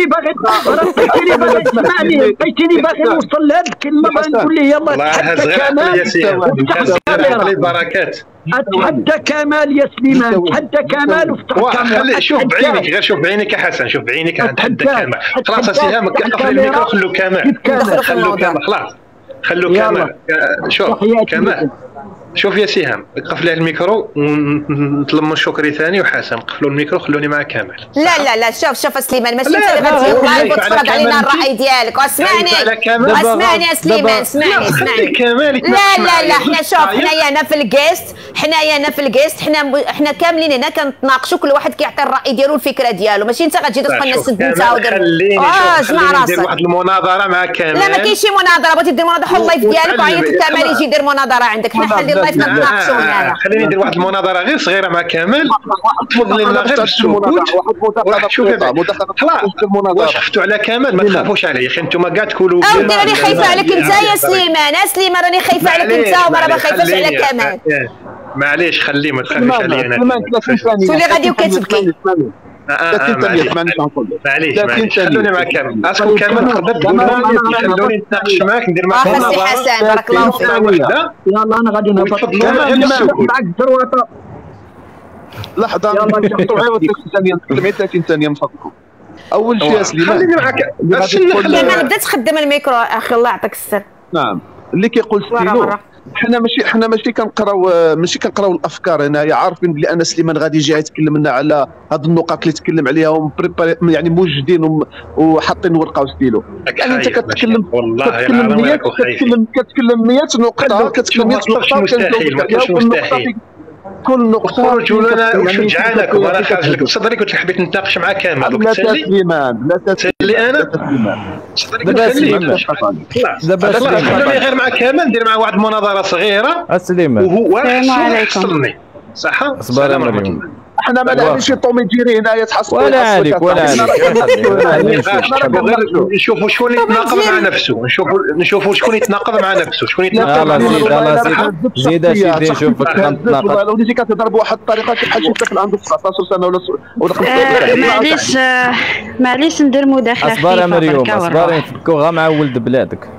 باغي نوصل لهاد الكلمه، باغي نقول ليه يلاه تحدى كمال بركات، اتحدى كمال يا سليمان، تحدى كمال وفتح كمال. شوف بعينك، غير شوف بعينك يا حسن، شوف بعينك، اتحدى كمال. خلاص سهام قفل الميكرو، خلو كمال، خلو كمال، خلاص خلو كمال. شوف كمال، شوف يا سهام قفل الميكرو ونطلب من شكري ثاني وحسن قفلوا الميكرو، خلوني مع كمال. لا شوف سليمان، ماشي انت اللي غتجي لايف وتفرض علينا الراي ديالك. واسمعني يا سليمان، اسمعني. لا حنا شوف، حنايا هنا في الكيست، حنا كاملين هنا كنتناقشوا، كل واحد كيعطي الراي ديالو والفكره ديالو، ماشي انت غتجي تدخل الناس سد انت جمع راسك. ندير واحد المناظره مع كمال. لا ما كاينش شي مناظره، بغيتي دير مناظره حل اللايف ديالك وعيط كمال يجي يدير مناظره عندك، حنا حل اللايف نتناقشوا هنايا. خليني ندير واحد المناظره غير صغيره مع كمال، تفضل لنا غير بالسكوت. واش خفتوا على كمال؟ ما تخافوش عليه يا اخي، انتم كاع تقولوا راني خايفه عليك انت يا سليمان، راني خايفه عليك انت وما خايفاش على كمال. معليش خليه، ما تخافيش عليا انا. تولي غادي وكتبكي. معليش خلوني مع كمال. اسكو كمال تقدر تقول خلوني نتناقش معاك، ندير معاك مناظره. حسن بارك الله فيك. يلا انا غادي نهبط معك الدروطه. لحظه نحطوا غير 30 ثانيه من فضلكم. اول شيء يا سليمان خليني معاك، لما نبدا تخدم الميكرو اخي الله يعطيك السر. نعم اللي كيقول ستيلو، حنا ماشي كنقراو الافكار هنايا، عارفين بلي ان سليمان غادي يجي يتكلم لنا على هاد النقاط اللي تكلم عليها يعني موجدين وحاطين ورقه وستيلو. يعني انت كتكلم كتكلم 100 نقطه، كتكلم 100 نقطه، مستحيل كل نقطه خرجوا لنا وشجعانك وانا خارج لك بصدري، كنت حبيت نتناقش معاك كامل. لا سليمان انا دابا خلوني غير مع كامل، ندير معاه واحد المناظره صغيره سليمان وهو يحصلني صح. السلام عليكم. احنا ما نعرفش طومي جيري هنايا تحصل ولا عليك نشوفوا شكون يتناقض مع نفسه، نشوفوا شكون يتناقض مع نفسه، شكون يتناقض. زيد سيدي نشوفك كنتناقض. وليتي كتهضر بواحد الطريقه بحال شي طفل عنده 19 سنه ولا 15. معليش ندير مداخله خفيفه. اصبر يا مريم، اصبر نفكوا غير مع ولد بلادك.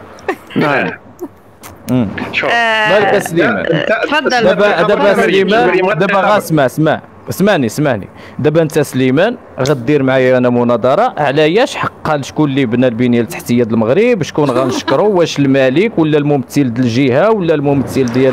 شوف مالك سليمان، تفضل. دابا سليمان، دابا غا اسمعني دابا انت سليمان غدير معايا انا مناظره على حقا شكون اللي بنى البنيه التحتيه ديال المغرب، شكون غنشكروا، واش الملك ولا الممثل ديال الجهه ولا الممثل ديال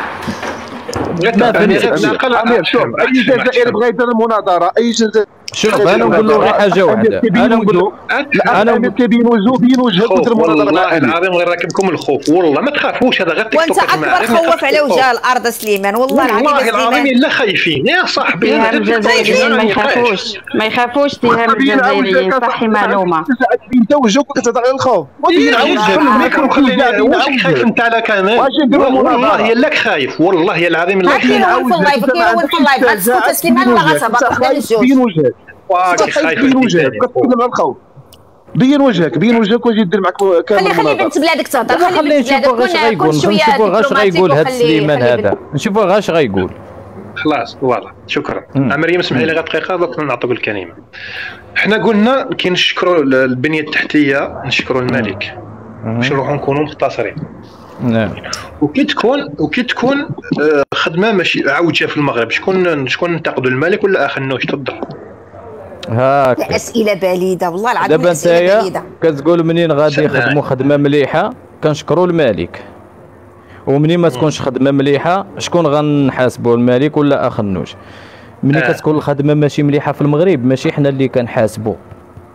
امير. شوف اي جزائري بغى يدير المناظره، اي جزائري شوف انا نقول له غير حاجه واحده، انا كيبين وجهك ودير مناظره. والله العظيم غير راكبكم الخوف، والله ما تخافوش، هذا غير تيك توك. وانت اكبر خوف على وجه الارض سليمان، والله العظيم الا خايفين يا صاحبي. تيهام الجزائريين ما يخافوش تيهام الجزائريين، صحي معلومه. انت وجهك كتهضر على الخوف، الميكرو خليني. واش خايف انت على كمان؟ والله الا خايف، والله العظيم الا خايف. كاين هو في اللايف، غتسكت سليمان ولا غتهبط وحده للجوج. بين وجهك كتكلم على الخوف، بين وجهك واش يدير معك كامل. خلي بنت بلادك تهضر، خلي نشوفوا غاش غايقول هذا سليمان هذا، نشوفوا غاش غايقول. خلاص واضح. شكرا. مريم اسمحي لي غير دقيقه دوك نعطيك الكلمه. حنا قلنا كي نشكروا البنيه التحتيه نشكروا الملك، باش نروحوا نكونوا مختصرين. نعم. وكي تكون خدمه ماشي عوجه في المغرب، شكون ننتقدوا الملك ولا اخنوش؟ تفضل. هاك اسئله بليده والله العظيم. دابا نتايا كتقول منين غادي يخدموا خدمه مليحه كنشكروا الملك، ومنين ما تكونش خدمه مليحه شكون غنحاسبوا، الملك ولا اخنوش؟ ملي كتكون الخدمه ماشي مليحه في المغرب ماشي حنا اللي كنحاسبوا،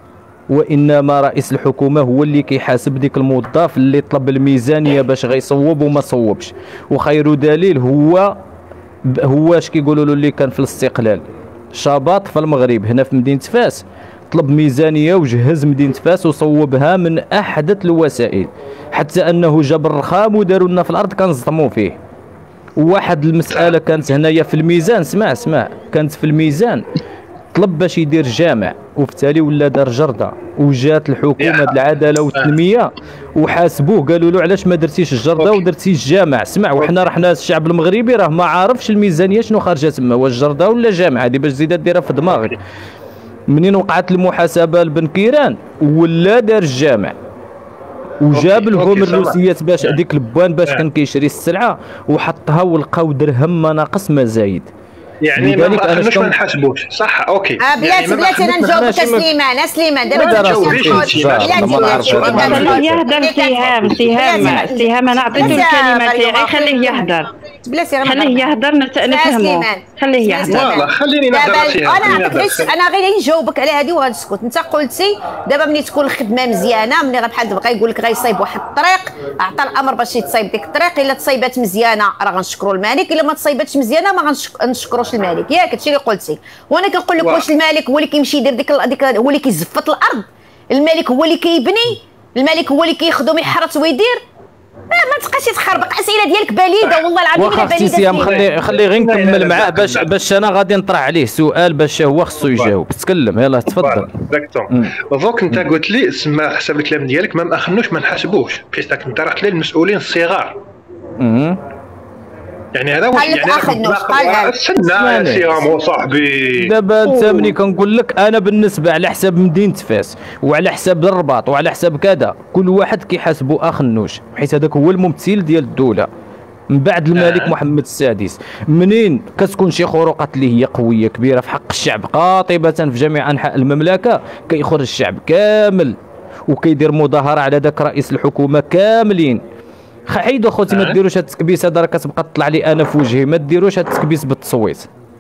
وانما رئيس الحكومه هو اللي كيحاسب ديك الموظف اللي طلب الميزانيه باش غيصوب وما صوبش. وخير دليل هو اش كيقولوا له اللي كان في الاستقلال شباط في المغرب هنا في مدينه فاس، طلب ميزانيه وجهز مدينه فاس وصوبها من احدث الوسائل، حتى انه جاب الرخام وداروا لنا في الارض كنزطموا فيه. وواحد المساله كانت هنايا في الميزان، اسمع كانت في الميزان طلب باش يدير جامع وبالتالي ولا دار جرده، وجات الحكومه العداله والتنميه وحاسبوه قالوا له علاش ما درتيش الجرده ودرتي الجامع. اسمع، وحنا رحنا الشعب المغربي راه ما عارفش الميزانيه شنو خارجه تما، واش جرده ولا جامع، هذه باش تزيد ديرها في دماغك. منين وقعت المحاسبه لبن كيران ولا دار الجامع وجاب لهم الروسيات باش هذيك البوان باش كان كيشري السلعه وحطها ولقاو درهم ما ناقص ما زايد. يعني ما اخنوش ما نحاسبوش صح. اوكي بلاتي انا نجاوبك سليمان دابا خليه يهدر. سهام انا عطيته الكلمه تاعي، خليه يهدر خليه يهدر نفهمو. خليه يهدر والله خليني نهضر. انا غير نجاوبك على هذه وغنسكت. انت قلتي دابا ملي تكون الخدمه مزيانه، ملي بحال دابا يقول لك غيصايب واحد الطريق، اعطى الامر باش يتصايب ديك الطريق، الا تصايبات مزيانه راه غنشكروا المالك، الا ما تصايباتش مزيانه ما غنشكروش المالك. ياك هادشي اللي قلتي. وانا كنقول لك واش المالك هو اللي كيمشي يدير ديك هو اللي كيزفط الارض؟ المالك هو اللي كيبني؟ المالك هو اللي كيخدم يحرث ويدير؟ ما تبقاش تخربق. اسئله ديالك باليده والله العظيم الا باليده. سيام خلي غير نكمل معاه باش انا غادي نطرح عليه سؤال باش هو خصو يجاوب. تكلم يلاه تفضل. فوق انت قلت لي اسمع حسب الكلام ديالك ما ماخنوش ما نحاسبوش، بحيث انت رحت لي المسؤولين الصغار. يعني هذا واش يعني استنى سي رامو صاحبي. دابا انت ملي كنقول لك انا بالنسبه على حساب مدينه فاس وعلى حساب الرباط وعلى حساب كذا كل واحد كيحاسبو اخنوش، حيت هذاك هو الممثل ديال الدوله من بعد الملك محمد السادس. منين كتكون شي خروقات اللي هي قويه كبيره في حق الشعب قاطبه في جميع انحاء المملكه، كيخرج الشعب كامل وكيدير مظاهره على ذاك رئيس الحكومه كاملين. حيدوا خوتي ما ديروش هاد التكبيس هذا راه كتبقى تطلع لي انا في وجهي، ما ديروش هاد التكبيس بالتصويت،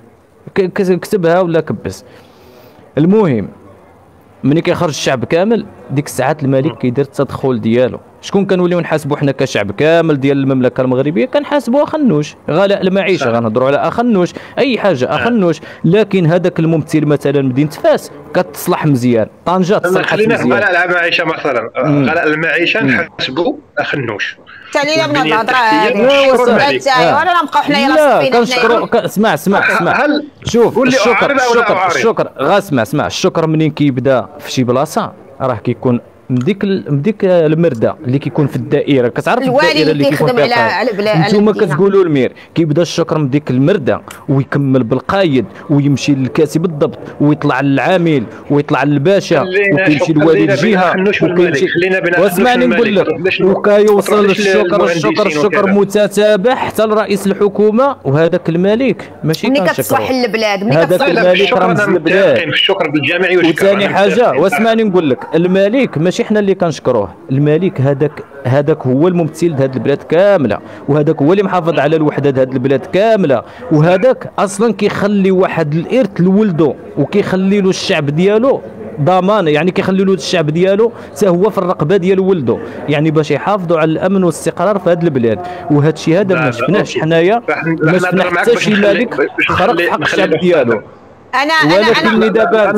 كتبها ولا كبس. المهم ملي كيخرج الشعب كامل ديك الساعات الملك كيدير التدخل ديالو. شكون كنوليو نحاسبوا حنا كشعب كامل ديال المملكه المغربيه؟ كنحاسبوا اخنوش، غلاء المعيشه غنهضروا على اخنوش، اي حاجه اخنوش. لكن هذاك الممثل مثلا مدينه فاس كتصلح مزيان، طنجه تصلح مزيان. خلينا غلاء المعيشه مثلا، غلاء المعيشه نحاسبوا اخنوش. تالي من الهضره هذه ولا نبقاو حنايا لاصقين. كنشكروا. اسمع شوف الشكر غا اسمع الشكر منين كيبدا في شي بلاصه راه كيكون مديك المرده اللي كيكون في الدائره. كتعرف الدائره اللي كيكون فيها نتوما كتقولوا المير، كيبدا الشكر من ديك المرده ويكمل بالقايد ويمشي للكاتب بالضبط ويطلع للعامل ويطلع للباشا وكيمشي لوالي الجهه وكيمشي. واسمعني نقول لك وكيوصل الشكر متتابع حتى لرئيس الحكومه. وهذاك الملك ماشي ملي كتصلح البلاد، هذاك الملك رمز البلاد. الشكر بالجامعي وثاني حاجه واسمعني نقول لك الملك ماشي حنا اللي كنشكروه، الملك هذاك هو الممثل لهاد البلاد كامله، وهذاك هو اللي محافظ على الوحده د هاد البلاد كامله، وهذاك اصلا كيخلي واحد الارث لولده وكيخلي له الشعب ديالو ضمان، يعني كيخلي له الشعب ديالو حتى هو في الرقبه ديال ولده، يعني باش يحافظوا على الامن والاستقرار في هاد البلاد. وهذا الشيء هذا ما شفناهش حنايا، ما شفنا حتى شي ملك خرق حق الشعب ديالو. ولكن دابا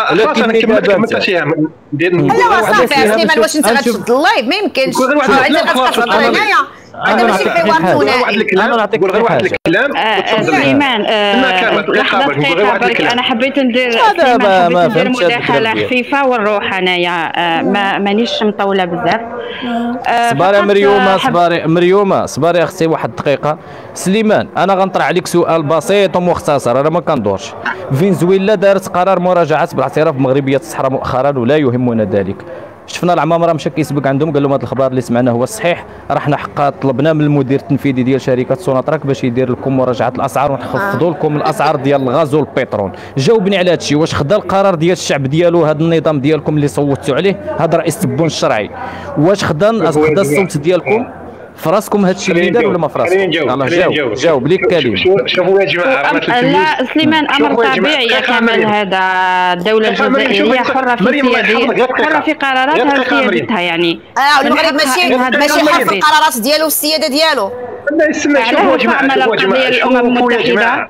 لا صافي يا سليمان، واش انت غتشد اللايف؟ ما يمكنش انت غتقطع هنايا، هذا ماشي حوار ثنائي. انا نعطيك واحد الكلام سليمان لحظه انا حبيت ندير مداخله خفيفه ونروح انايا مانيش مطوله بزاف. صباري مريومه صباري اختي واحد الدقيقه. سليمان انا غنطرح عليك سؤال بسيط ومختصر، انا ما كندورش. فنزويلا دارت قرار مراجعه بالاعتراف بمغربيه الصحراء مؤخرا ولا يهمنا ذلك. شفنا العمامره مشى كيسبق عندهم قال لهم هذا الخبر اللي سمعناه هو الصحيح، راه حنا حقا طلبنا من المدير التنفيذي ديال شركه سوناتراك باش يدير لكم مراجعه الاسعار ونخفضوا لكم الاسعار ديال الغاز والبترول. جاوبني على هذا الشيء، واش خدا القرار ديال الشعب ديالو هذا النظام ديالكم اللي صوتوا عليه هذا رئيس التبون الشرعي، واش خدا الصوت ديالكم؟ فراسكم هادشي اللي دار ولا ما فراسكم؟ الله جاوب ليك كلمه. شوفوا يا جماعه لا سليمان، امر طبيعي يا كمال. هذا الدوله الجزائريه حره في سيادتها، حره في قراراتها وسيادتها. يعني المغرب ماشي حر في القرارات ديالو والسياده ديالو. علاه تعمل القضيه الامم المتحده.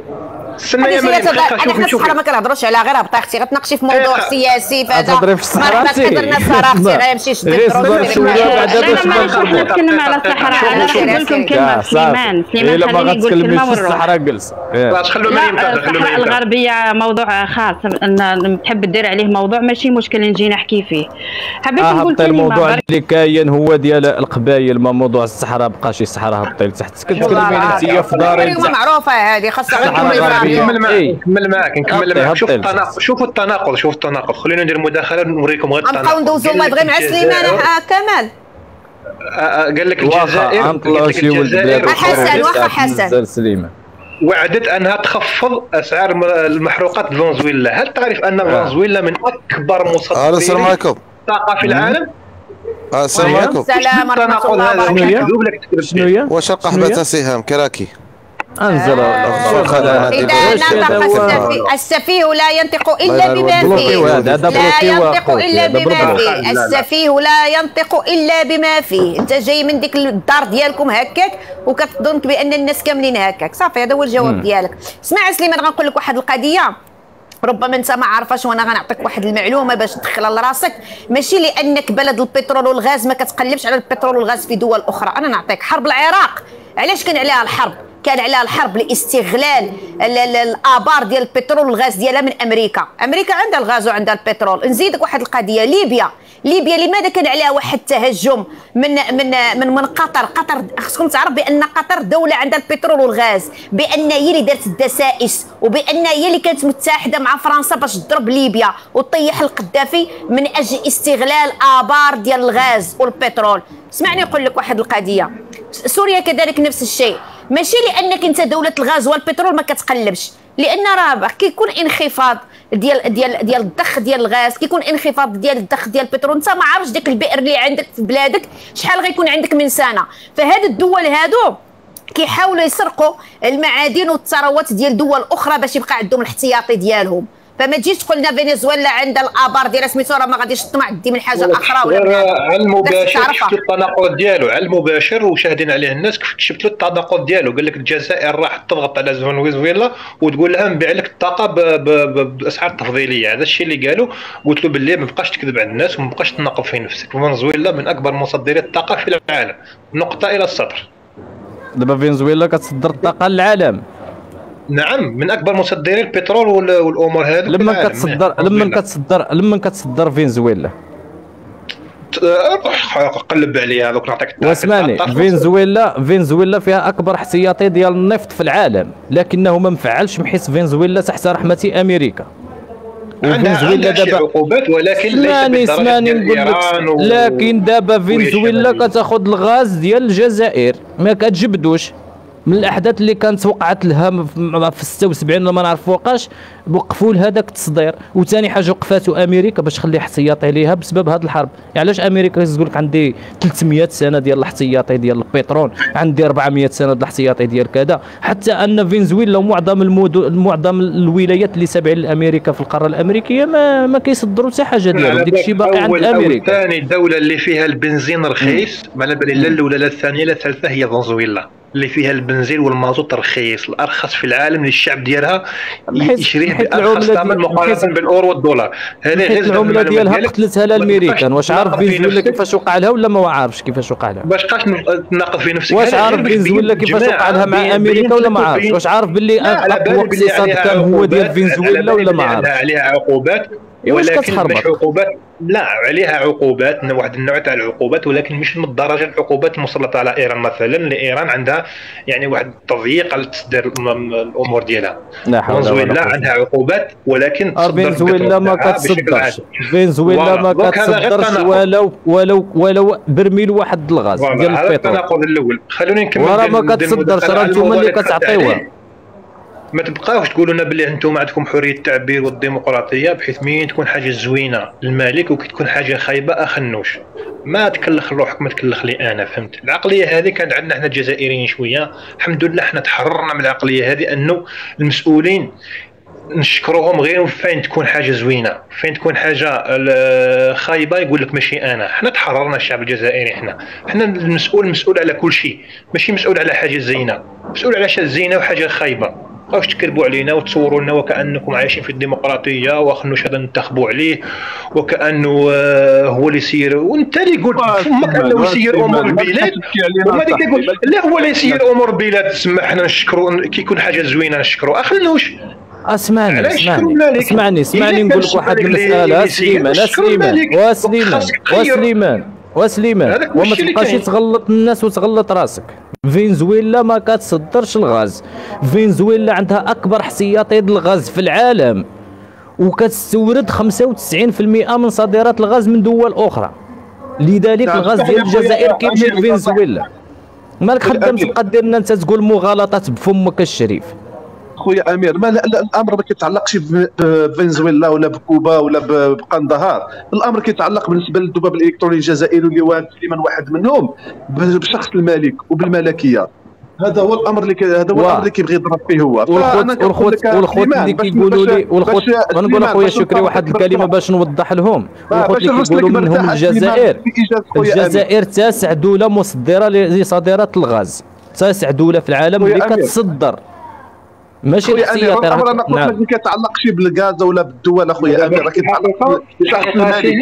انا في الصحراء ما كنهضروش على غير هبطه اختي، غتناقشي في موضوع سياسي فهذا ما قدرنا الصراحه اختي غيمشي شد حنا نتكلم على الصحراء. انا نقول لكم كلمه سليمان الا ما غتكلميش في الصحراء جلس. لا الصحراء الغربيه موضوع خاص نحب دير عليه موضوع، ماشي مشكل نجي نحكي فيه. حبيت نقول كلمه. الموضوع اللي كاين هو ديال القبائل، ما موضوع الصحراء بقى شي صحراء هبطي لتحت. كتكلمي انت في داري معروفه هذه خاصها نكمل معاك. شوفوا التناقض. خلينا ندير مداخله نوريكم غير التناقض. نبقاو ندوزو ما بغي مع سليمان كمال. قال لك الجزائر واخا حسن سليمان وعدت انها تخفض اسعار المحروقات فنزويلا. هل تعرف ان فنزويلا من اكبر مصدرين السلام عليكم الطاقه في العالم؟ السلام عليكم. السلام ورحمه الله وبركاته. شنو هي؟ واش قحبه سهام كراكي انزل إذا نطق السفيه لا ينطق إلا بما فيه. لا ينطق إلا بما فيه. السفيه لا ينطق إلا بما فيه. أنت جاي من ديك الدار ديالكم هكاك وكتظنك بأن الناس كاملين هكاك. صافي هذا هو الجواب ديالك. اسمع سليمان، غنقول لك واحد القضية ربما انت ما عارفاش وانا غنعطيك واحد المعلومه باش تدخلها لراسك. ماشي لانك بلد البترول والغاز ما كتقلبش على البترول والغاز في دول اخرى. انا نعطيك حرب العراق علاش كان عليها الحرب؟ كان عليها الحرب لاستغلال الابار ديال البترول والغاز ديالها من امريكا. امريكا عندها الغاز وعندها البترول. نزيدك واحد القضيه، ليبيا لماذا كان عليها واحد التهجم من قطر خصكم تعرف بان قطر دوله عندها البترول والغاز، بان هي اللي دارت الدسائس، وبان هي اللي كانت متحده مع فرنسا باش تضرب ليبيا وتطيح القذافي من اجل استغلال ابار ديال الغاز والبترول. اسمعني نقول لك واحد القضيه، سوريا كذلك نفس الشيء. ماشي لانك انت دوله الغاز والبترول ما كتقلبش، لان راه كيكون انخفاض ديال الضخ ديال الغاز، كيكون انخفاض ديال الضخ ديال البترول. انت ما عارفش ديك البئر اللي عندك في بلادك شحال غيكون عندك من سنه. فهاد الدول هادو كيحاولوا يسرقوا المعادن والثروات ديال دول اخرى باش يبقى عندهم الاحتياطي ديالهم. فما تجيش تقول لنا فنزويلا عندها الابار ديالها سميتو راه ما غاديش تطمع دي من حاجه اخرى ولا على المباشر. شفتوا التناقض ديالو على المباشر وشاهدين عليه الناس. شفت له التناقض ديالو، قال لك الجزائر راح تضغط على فنزويلا وتقول لها نبيع لك الطاقه باسعار تفضيليه. هذا الشيء اللي قالوا. قلت له باللي ما بقاش تكذب على الناس وما بقاش تناقض في نفسك. فنزويلا من اكبر مصدري الطاقه في العالم، نقطه الى السطر. دابا فنزويلا كتصدر الطاقه للعالم. نعم، من اكبر مصدري البترول والامور هذه. لما كتصدر فنزويلا قلب عليها دوك نعطيك. واسمعني، فنزويلا فيها اكبر احتياطي ديال النفط في العالم، لكنه ما مفعلش بحيث فنزويلا تحت رحمه امريكا. وفنزويلا دابا عقوبات ولكن ليس بالدرجه. لكن دابا فنزويلا كتاخذ الغاز ديال الجزائر ما كتجبدوش. من الاحداث اللي كانت وقعت لها في 76 ولا ما نعرف فوقاش، وقفوا لها داك التصدير. وثاني حاجه وقفاتو امريكا باش تخلي احتياطي ليها بسبب هذه الحرب. يعني علاش امريكا تقول لك عندي 300 سنه ديال الاحتياطي ديال البترول، عندي 400 سنه ديال الاحتياطي ديال كذا، حتى ان فنزويلا معظم الولايات اللي تابعين لامريكا في القاره الامريكيه ما كيصدروا حتى حاجه ديالهم. داك الشيء باقي عند امريكا. ثاني دوله اللي فيها البنزين رخيص، ما على بالي لا الاولى لا الثانيه لا الثالثه، هي فنزويلا اللي فيها البنزين والمازوت رخيص، الارخص في العالم للشعب ديالها يشريه بارخص ثمن مقارنه بالاورو والدولار. هذه غير العمله ديالها قتلتها الامريكان. واش عارف فنزويلا كيفاش وقع لها ولا ما عارفش كيفاش وقع لها؟ باش بقاش تناقض في نفسك. واش عارف فنزويلا كيفاش وقع لها مع امريكا ولا ما عارفش؟ واش عارف باللي اقوى اقتصاد كان هو ديال فنزويلا ولا ما عارف؟ عليها عقوبات ولكن مش عقوبات. لا، عليها عقوبات، واحد النوع تاع العقوبات، ولكن مش من الدرجه العقوبات المسلطه على ايران مثلا. لايران عندها يعني واحد التضييق على تصدير الامور ديالها. فنزويلا عندها عقوبات ولكن فنزويلا ما كتصدرش. فنزويلا ما كتصدرش ولو برميل واحد الغاز ديال البترول. هذا التناقض الاول. خلوني نكمل. وراه ما كتصدرش، راه نتوما اللي كتعطيوها. ما تبقاوش تقولوا لنا بلي انتم عندكم حريه التعبير والديمقراطيه، بحيث مين تكون حاجه زوينه للمالك وكي تكون حاجه خايبه اخنوش. ما تكلخ روحك، ما تكلخ لي انا، فهمت؟ العقليه هذه كانت عندنا احنا الجزائريين شويه، الحمد لله احنا تحررنا من العقليه هذه، انه المسؤولين نشكروهم غير فين تكون حاجه زوينه، فين تكون حاجه خايبه يقول لك ماشي انا. احنا تحررنا الشعب الجزائري، احنا المسؤول مسؤول على كل شيء، ماشي مسؤول على حاجه زينه، مسؤول على حاجه زينه وحاجه خايبه. واش تكذبوا علينا وتصوروا لنا وكانكم عايشين في الديمقراطيه واخنو هذا ننتخبوا عليه وكانه هو اللي يسير، وانت اللي قلت فمك انه يسير امور البلاد، وما اللي كيقول لا هو اللي يسير امور البلاد. تسمى حنا نشكروا كي يكون حاجه زوينه نشكروا، اخلوش. اسمعني نقول لك واحد المساله. سليمان وما تبقاش تغلط الناس وتغلط راسك. فنزويلا ما كتصدرش الغاز، فنزويلا عندها اكبر احتياطي الغاز في العالم، وكتستورد 95% من صادرات الغاز من دول اخرى، لذلك الغاز ديال الجزائر كيمشي لفنزويلا. مالك خدام تبقى دير لنا انت تقول مغالطات بفمك الشريف. خويا امير، ما الامر ما كيتعلقش بفنزويلا ولا بكوبا ولا بقندهار، الامر كيتعلق بالنسبه للذباب الالكتروني الجزائري اللي هو تقريبا واحد منهم بشخص الملك وبالملكيه. هذا هو الامر اللي الامر اللي كيبغي يضرب فيه هو. والخوت اللي كيقولوا لي، والخوت غنقول اخويا شكري واحد الكلمه باش نوضح لهم. والخوت اللي كيقولوا منهم الجزائر تاسع دوله مصدره لصادرات الغاز، تاسع دوله في العالم اللي كتصدر، ماشي الاحتياطي. راه انا قلت لك ما كيتعلقش بالغاز ولا بالدول اخويا امير، راه كيتعلق بشخص الملك.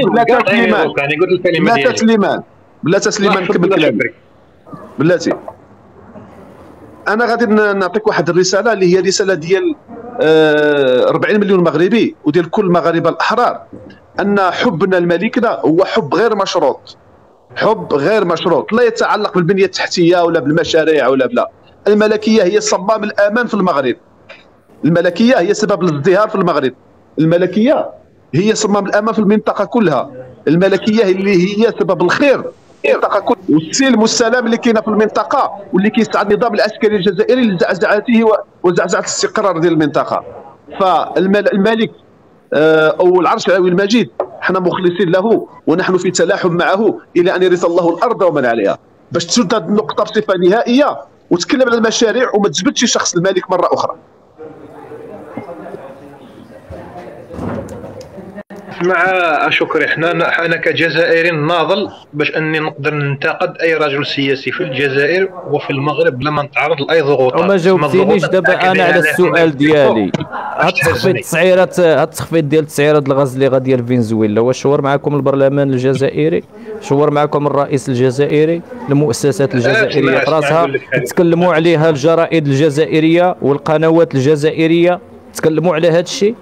بلاتي سليمان نكمل كلامي بلاتي. انا غادي نعطيك واحد الرساله اللي هي رساله ديال 40 مليون مغربي وديال كل المغاربه الاحرار، ان حبنا لملكنا هو حب غير مشروط، حب غير مشروط لا يتعلق بالبنيه التحتيه ولا بالمشاريع ولا بلا. الملكيه هي صمام الامان في المغرب، الملكيه هي سبب الازدهار في المغرب، الملكيه هي صمام الامان في المنطقه كلها، الملكيه اللي هي سبب الخير المنطقه كلها والسلم والسلام اللي كاينه في المنطقه، واللي كيسعى النظام العسكري الجزائري لزعزعته وزعزعه الاستقرار ديال المنطقه. فالملك او العرش العلوي المجيد حنا مخلصين له ونحن في تلاحم معه الى ان يرث الله الارض ومن عليها. باش تسد هذه النقطه بصفه نهائيه وتكلم على المشاريع وما تجبدش شخص الملك مره اخرى. مع شكري، انا كجزائري ناضل باش اني نقدر ننتقد اي رجل سياسي في الجزائر وفي المغرب لما نتعرض لاي ضغوطات. وما جاوبتينيش دابا انا على السؤال ديالي. هاد التخفيض ديال تسعيرات الغاز اللي غادي لفنزويلا، واش شور معكم البرلمان الجزائري؟ شور معكم الرئيس الجزائري؟ المؤسسات الجزائريه في راسها تكلموا عليها، الجرائد الجزائريه والقنوات الجزائريه تكلموا على هذا الشيء؟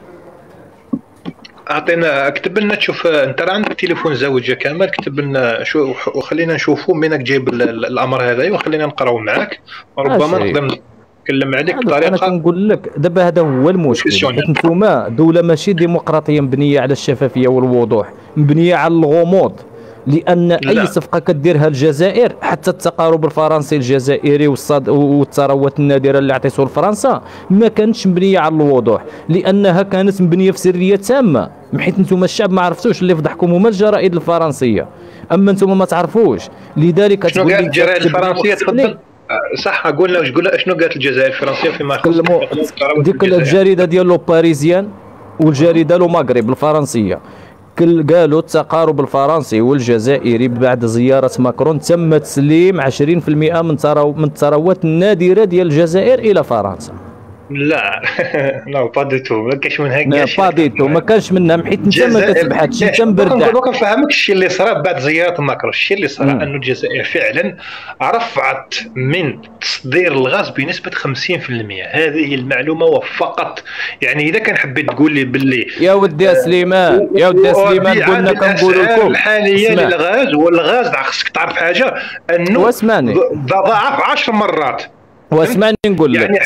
اعطينا كتب لنا، تشوف انت راه عندك تليفون زوجة كامل، كتب لنا شو وخلينا نشوفوا منك جايب الامر هذا وخلينا نقراو معاك، وربما نقدر نتكلم عليك بطريقه. انا كنقول لك دابا هذا هو المشكل، حيت نتوما دوله ماشي ديمقراطيه مبنيه على الشفافيه والوضوح، مبنيه على الغموض. لان اي صفقه كديرها الجزائر، حتى التقارب الفرنسي الجزائري والثروات النادره اللي عطيته لفرنسا ما كانتش مبنيه على الوضوح، لانها كانت مبنيه في سريه تامه، حيت نتوما الشعب ما عرفتوش. اللي فضحكم هما الجرائد الفرنسيه، اما نتوما ما تعرفوش، لذلك شنو قالت الجرائد الفرنسيه؟ تفضل. صح، قلنا شنو قالت الجزائر الفرنسيه فيما يخص ديك الجريده ديال لو باريزيان والجريده لو مغرب الفرنسيه، قالوا التقارب الفرنسي والجزائري بعد زيارة ماكرون تم تسليم 20% من الثروات النادرة ديال الجزائر إلى فرنسا. لا لا باديتو، ما كاينش من هكا. لا باديتو ما كانش منها، حيت انت ما كتبحثش، انت مبردع. نقول نفهمك الشيء اللي صرا بعد زياره ماكرون. الشيء اللي صرا انه الجزائر فعلا رفعت من تصدير الغاز بنسبه 50%. هذه هي المعلومه وفقط. يعني اذا كان حبيت تقول لي باللي يا ودي سليمان قلنا كنقولوا لكم الحاليه للغاز، والغاز خصك تعرف حاجه انه ضاعف 10 مرات. واسمعني نقول لك،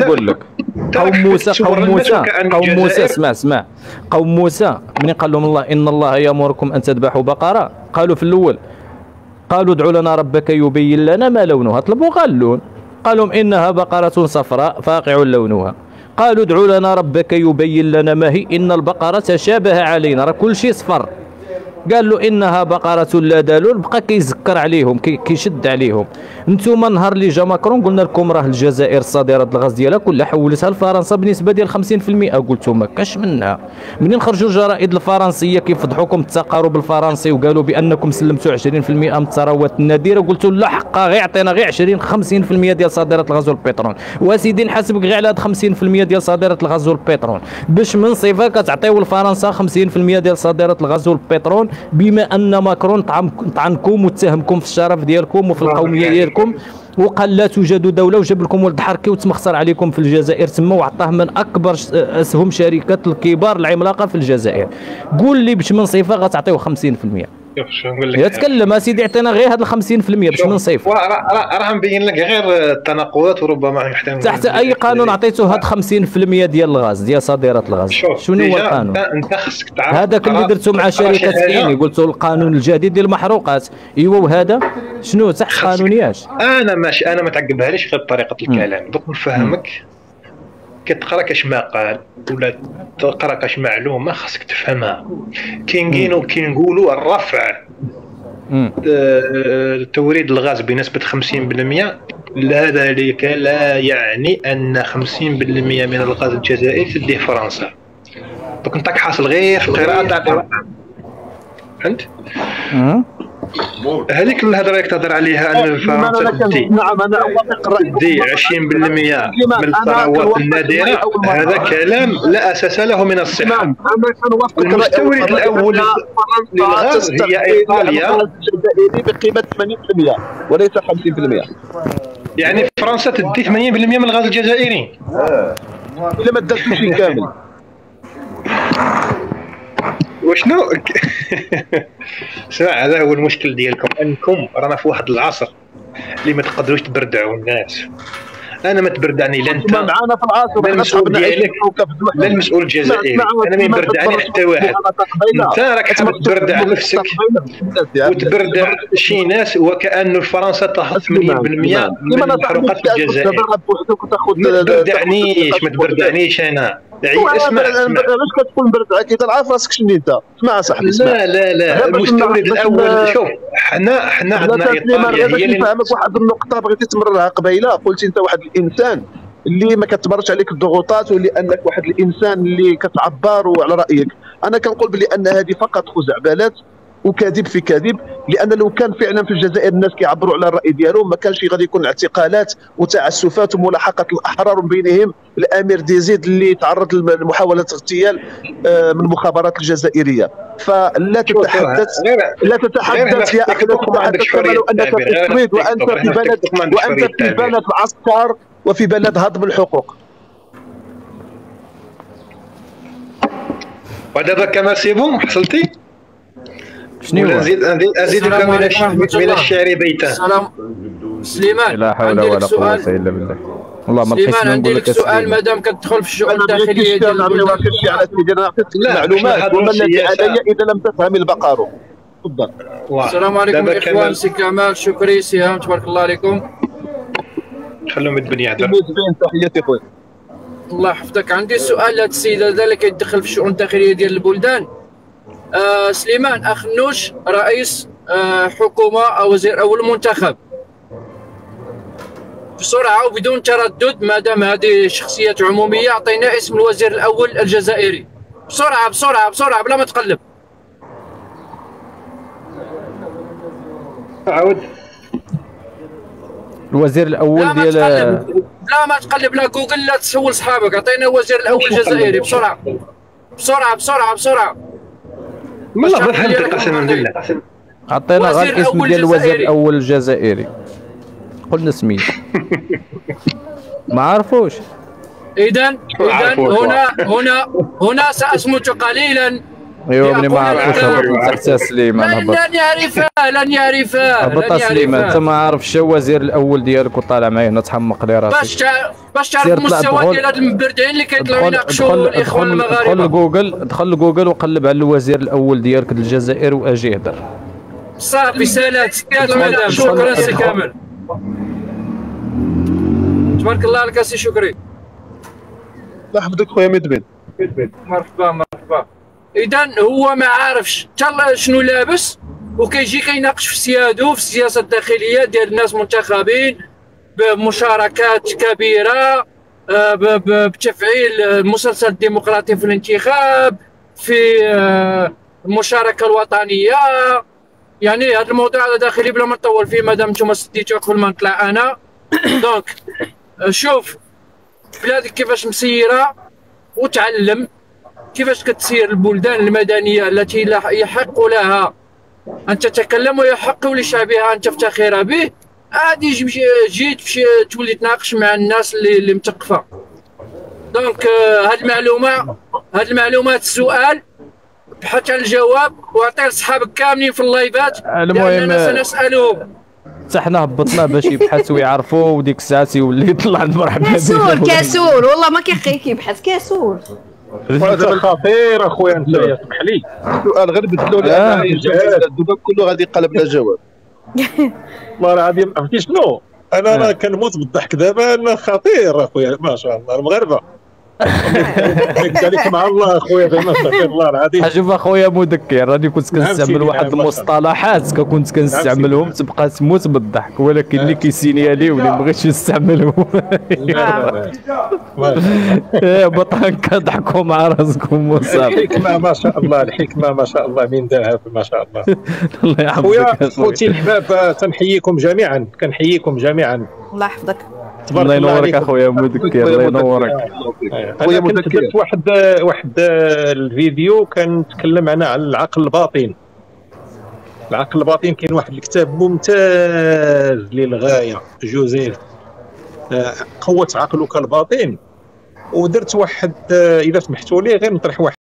قوم موسى اسمع قوم موسى من قال لهم الله ان الله يامركم ان تذبحوا بقره، قالوا في الاول قالوا ادعوا لنا ربك يبين لنا ما لونها، طلبوا قال اللون، قالوا انها بقره صفراء فاقع لونها، قالوا ادعوا لنا ربك يبين لنا ما هي، ان البقره تشابه علينا، راه كل شيء صفر. قال له انها بقره لا دلول، بقى كيزكر عليهم كيشد عليهم. انتم نهار اللي جا ماكرون قلنا لكم راه الجزائر صادره الغاز ديالها كلها حولتها لفرنسا بنسبه ديال 50%، قلتوا ما كاش منها. منين خرجوا الجرائد الفرنسيه كيفضحوكم التقارب الفرنسي وقالوا بانكم سلمتوا 20% من الثروات النادره، قلتوا لا حقا غير عطينا غير 50% ديال صادره الغاز والبترول، وسيدي نحاسبك غير على هاد 50% ديال صادره الغاز والبترول، باش من صفه كتعطيو لفرنسا 50% ديال صادره الغاز والبترول، بما ان ماكرون طعنكم واتهمكم في الشرف ديالكم وفي القوميه ديالكم، وقال لا توجد دوله، وجاب لكم ولد حركي وتمخسر عليكم في الجزائر تما، وعطاه من اكبر اسهم شركات الكبار العملاقه في الجزائر. قول لي باش من صفه غتعطيو 50%؟ شوف شنو نقول لك، يا تكلم اسيدي عطينا غير هاد ال 50% باش من صفر. راه نبين لك غير التناقضات وربما يحتاج تحت اي قانون عطيتو هاد 50% ديال الغاز ديال صادرات الغاز؟ شنو هو القانون؟ انت خصك تعرف هذاك اللي درتو مع شركه كيني، قلتوا القانون الجديد ديال المحروقات، ايوا وهذا شنو تحت قانونياش؟ انا ماشي، انا ما تعقبهاليش غير بطريقه الكلام، دوك نفهمك. كتقرا كاش مقال ولا تقرا كاش معلومه خاصك تفهمها. كي نقولوا الرفع توريد الغاز بنسبه 50%، ذلك لا يعني ان 50% من الغاز الجزائري تديه فرنسا. دوك نعطيك حاصل غير في القراءه تاع القرآن، فهمت؟ هذيك الهضره اللي تهضر عليها ان فرنسا تدي، نعم انا اقرا تدي 20% من الثروات النادره، هذا كلام لا اساس له من الصحه. نعم انا كنوافقك. المستورد الاول للغاز هي ايطاليا الجزائري بقيمه 80% وليس 50%. يعني فرنسا تدي 80% من الغاز الجزائري الا ما داتش شي كامل. وشنو اسمع، هذا هو المشكل ديالكم، انكم رانا في واحد العصر اللي ما تقدروش تبردعوا الناس. انا ما تبردعني لا انت معنا في العصر، لا المسؤول ديالك لا المسؤول الجزائري، انا ما يبردعني حتى واحد. انت راك حاب تبردع نفسك وتبردع شي ناس، وكأنه فرنسا تاخذ 80% من المحروقات في الجزائر. ما تبردعنيش انا. اسمع علاش كتقول مبردعك؟ انت عارف راسك شنو انت. اسمع صاحبي، اسمع. لا المستورد الاول. شوف حنا عندنا ايطاليا هي اللي نفهمك واحد النقطه بغيتي تمررها قبيله. قلت انت واحد الانسان اللي ما كتمرش عليك الضغوطات، ولانك واحد الانسان اللي كتعبر وعلى رايك. انا كنقول بلي ان هذه فقط خزعبلات وكاذب في كاذب، لان لو كان فعلا في الجزائر الناس كيعبروا على الراي ديالهم ما كانش غادي يكون اعتقالات وتعسفات وملاحقه الاحرار، ومن بينهم الامير ديزيد اللي تعرض لمحاوله اغتيال من المخابرات الجزائريه. فلا تتحدث يا اخي، تتحمل انك في السويد وانت في بلد عسكر وفي بلد هضم الحقوق. ودابا كما سيبون حصلتي شنو ازيدك من الشعر بيتا. سلام سليمان، لا حول ولا قوه الا بالله. والله ما سليمان عندي لك سؤال، مادام كتدخل في الشؤون الداخليه ديال البلاد. على سيدي انا عطيتك المعلومات، وما الذي علي اذا لم تفهم البقر. تفضل. السلام عليكم اخوان، سي كمال شكري سهام، تبارك الله عليكم. خلوهم يدبن يهضر. تحياتي خويا. الله يحفظك. عندي سؤال لهذا السيد هذا اللي كيدخل في الشؤون الداخليه ديال البلدان. سليمان أخنوش رئيس حكومة أو وزير أول منتخب، بسرعة وبدون تردد، ما دام هذه شخصيات عمومية أعطينا اسم الوزير الأول الجزائري بسرعة بسرعة بسرعة بلا ما تقلب. عاود الوزير الأول ديال لا ما تقلب، لا جوجل لا تسول صحابك، أعطينا الوزير الأول الجزائري بسرعة بسرعة بسرعة بسرعة. والله ما فهمت قسما بالله. عطينا غير الاسم ديال الوزير الاول الجزائري، قلنا سميت ما عرفوش. اذا هنا سأصمت قليلا. ايوا ملي ما عرفوش هبط تحت سليمان. هبط لن يعرفها هبط سليمان. انت ما عارفش الوزير الاول ديالك وطالع معايا هنا تحمق لي راسي باش تعرف المستوى ديال هاد المبردعين اللي كيطلعوا يناقشوا الاخوان المغاربه. دخل لجوجل وقلب على الوزير الاول ديالك الجزائر واجي هضر. صافي سالات مدام. شكرا سي كامل، تبارك الله عليك سي شكري. الله يحفظك خويا مدبن. مرحبا مرحبا. اذا هو ما عارفش حتى شنو لابس، وكيجي كيناقش في سيادو في السياسه الداخليه ديال الناس منتخبين بمشاركات كبيره، بتفعيل المسلسل الديمقراطي في الانتخاب، في المشاركه الوطنيه. يعني هذا الموضوع داخلي بلا ما نطول فيه مادام نتوما سديتوه قبل ما نطلع انا. دونك شوف بلادك كيفاش مسيره وتعلم كيفاش كتسير البلدان المدنيه التي يحق لها ان تتكلم ويحق لشعبها ان تفتخر به. عادي جيت تولي تناقش مع الناس اللي مثقفه. دونك هاد المعلومات السؤال بحث عن الجواب واعطيه لصحابك كاملين في اللايفات، لاننا سنسالهم. حتى حنا هبطنا باش يبحثوا ويعرفوا، وديك الساعه يولي يطلع المرحبا كاسول والله ما كيبحث كاسول. هذا خطير اخويا انت اسمح لي. السؤال غير بدلوا لي الدباب كله غادي يقلب على جواب. والله العظيم عرفتي شنو؟ انا كنموت بالضحك دابا. انا خطير اخويا ما شاء الله المغاربه. عليك مع الله اخويا زعما استغفر الله العظيم. شوف اخويا مذكر راني كنت كنستعمل واحد المصطلحات كنت كنستعملهم تبقى تموت بالضحك، ولكن اللي كيسينيالي واللي ما بغيتش يستعملهم بطل كضحكوا مع راسكم وصافي. الحكمه ما شاء الله، الحكمه ما شاء الله من ذهب ما شاء الله. الله يحفظك خويا خوتي الحباب تنحييكم جميعا، كنحييكم جميعا. الله يحفظك. الله ينورك اخويا مذكر، الله ينورك. انا كنت درت واحد الفيديو كنتكلم انا على العقل الباطن. العقل الباطن كاين واحد الكتاب ممتاز للغايه جوزيف، قوة عقلك الباطن. ودرت واحد اذا سمحتوا لي غير نطرح واحد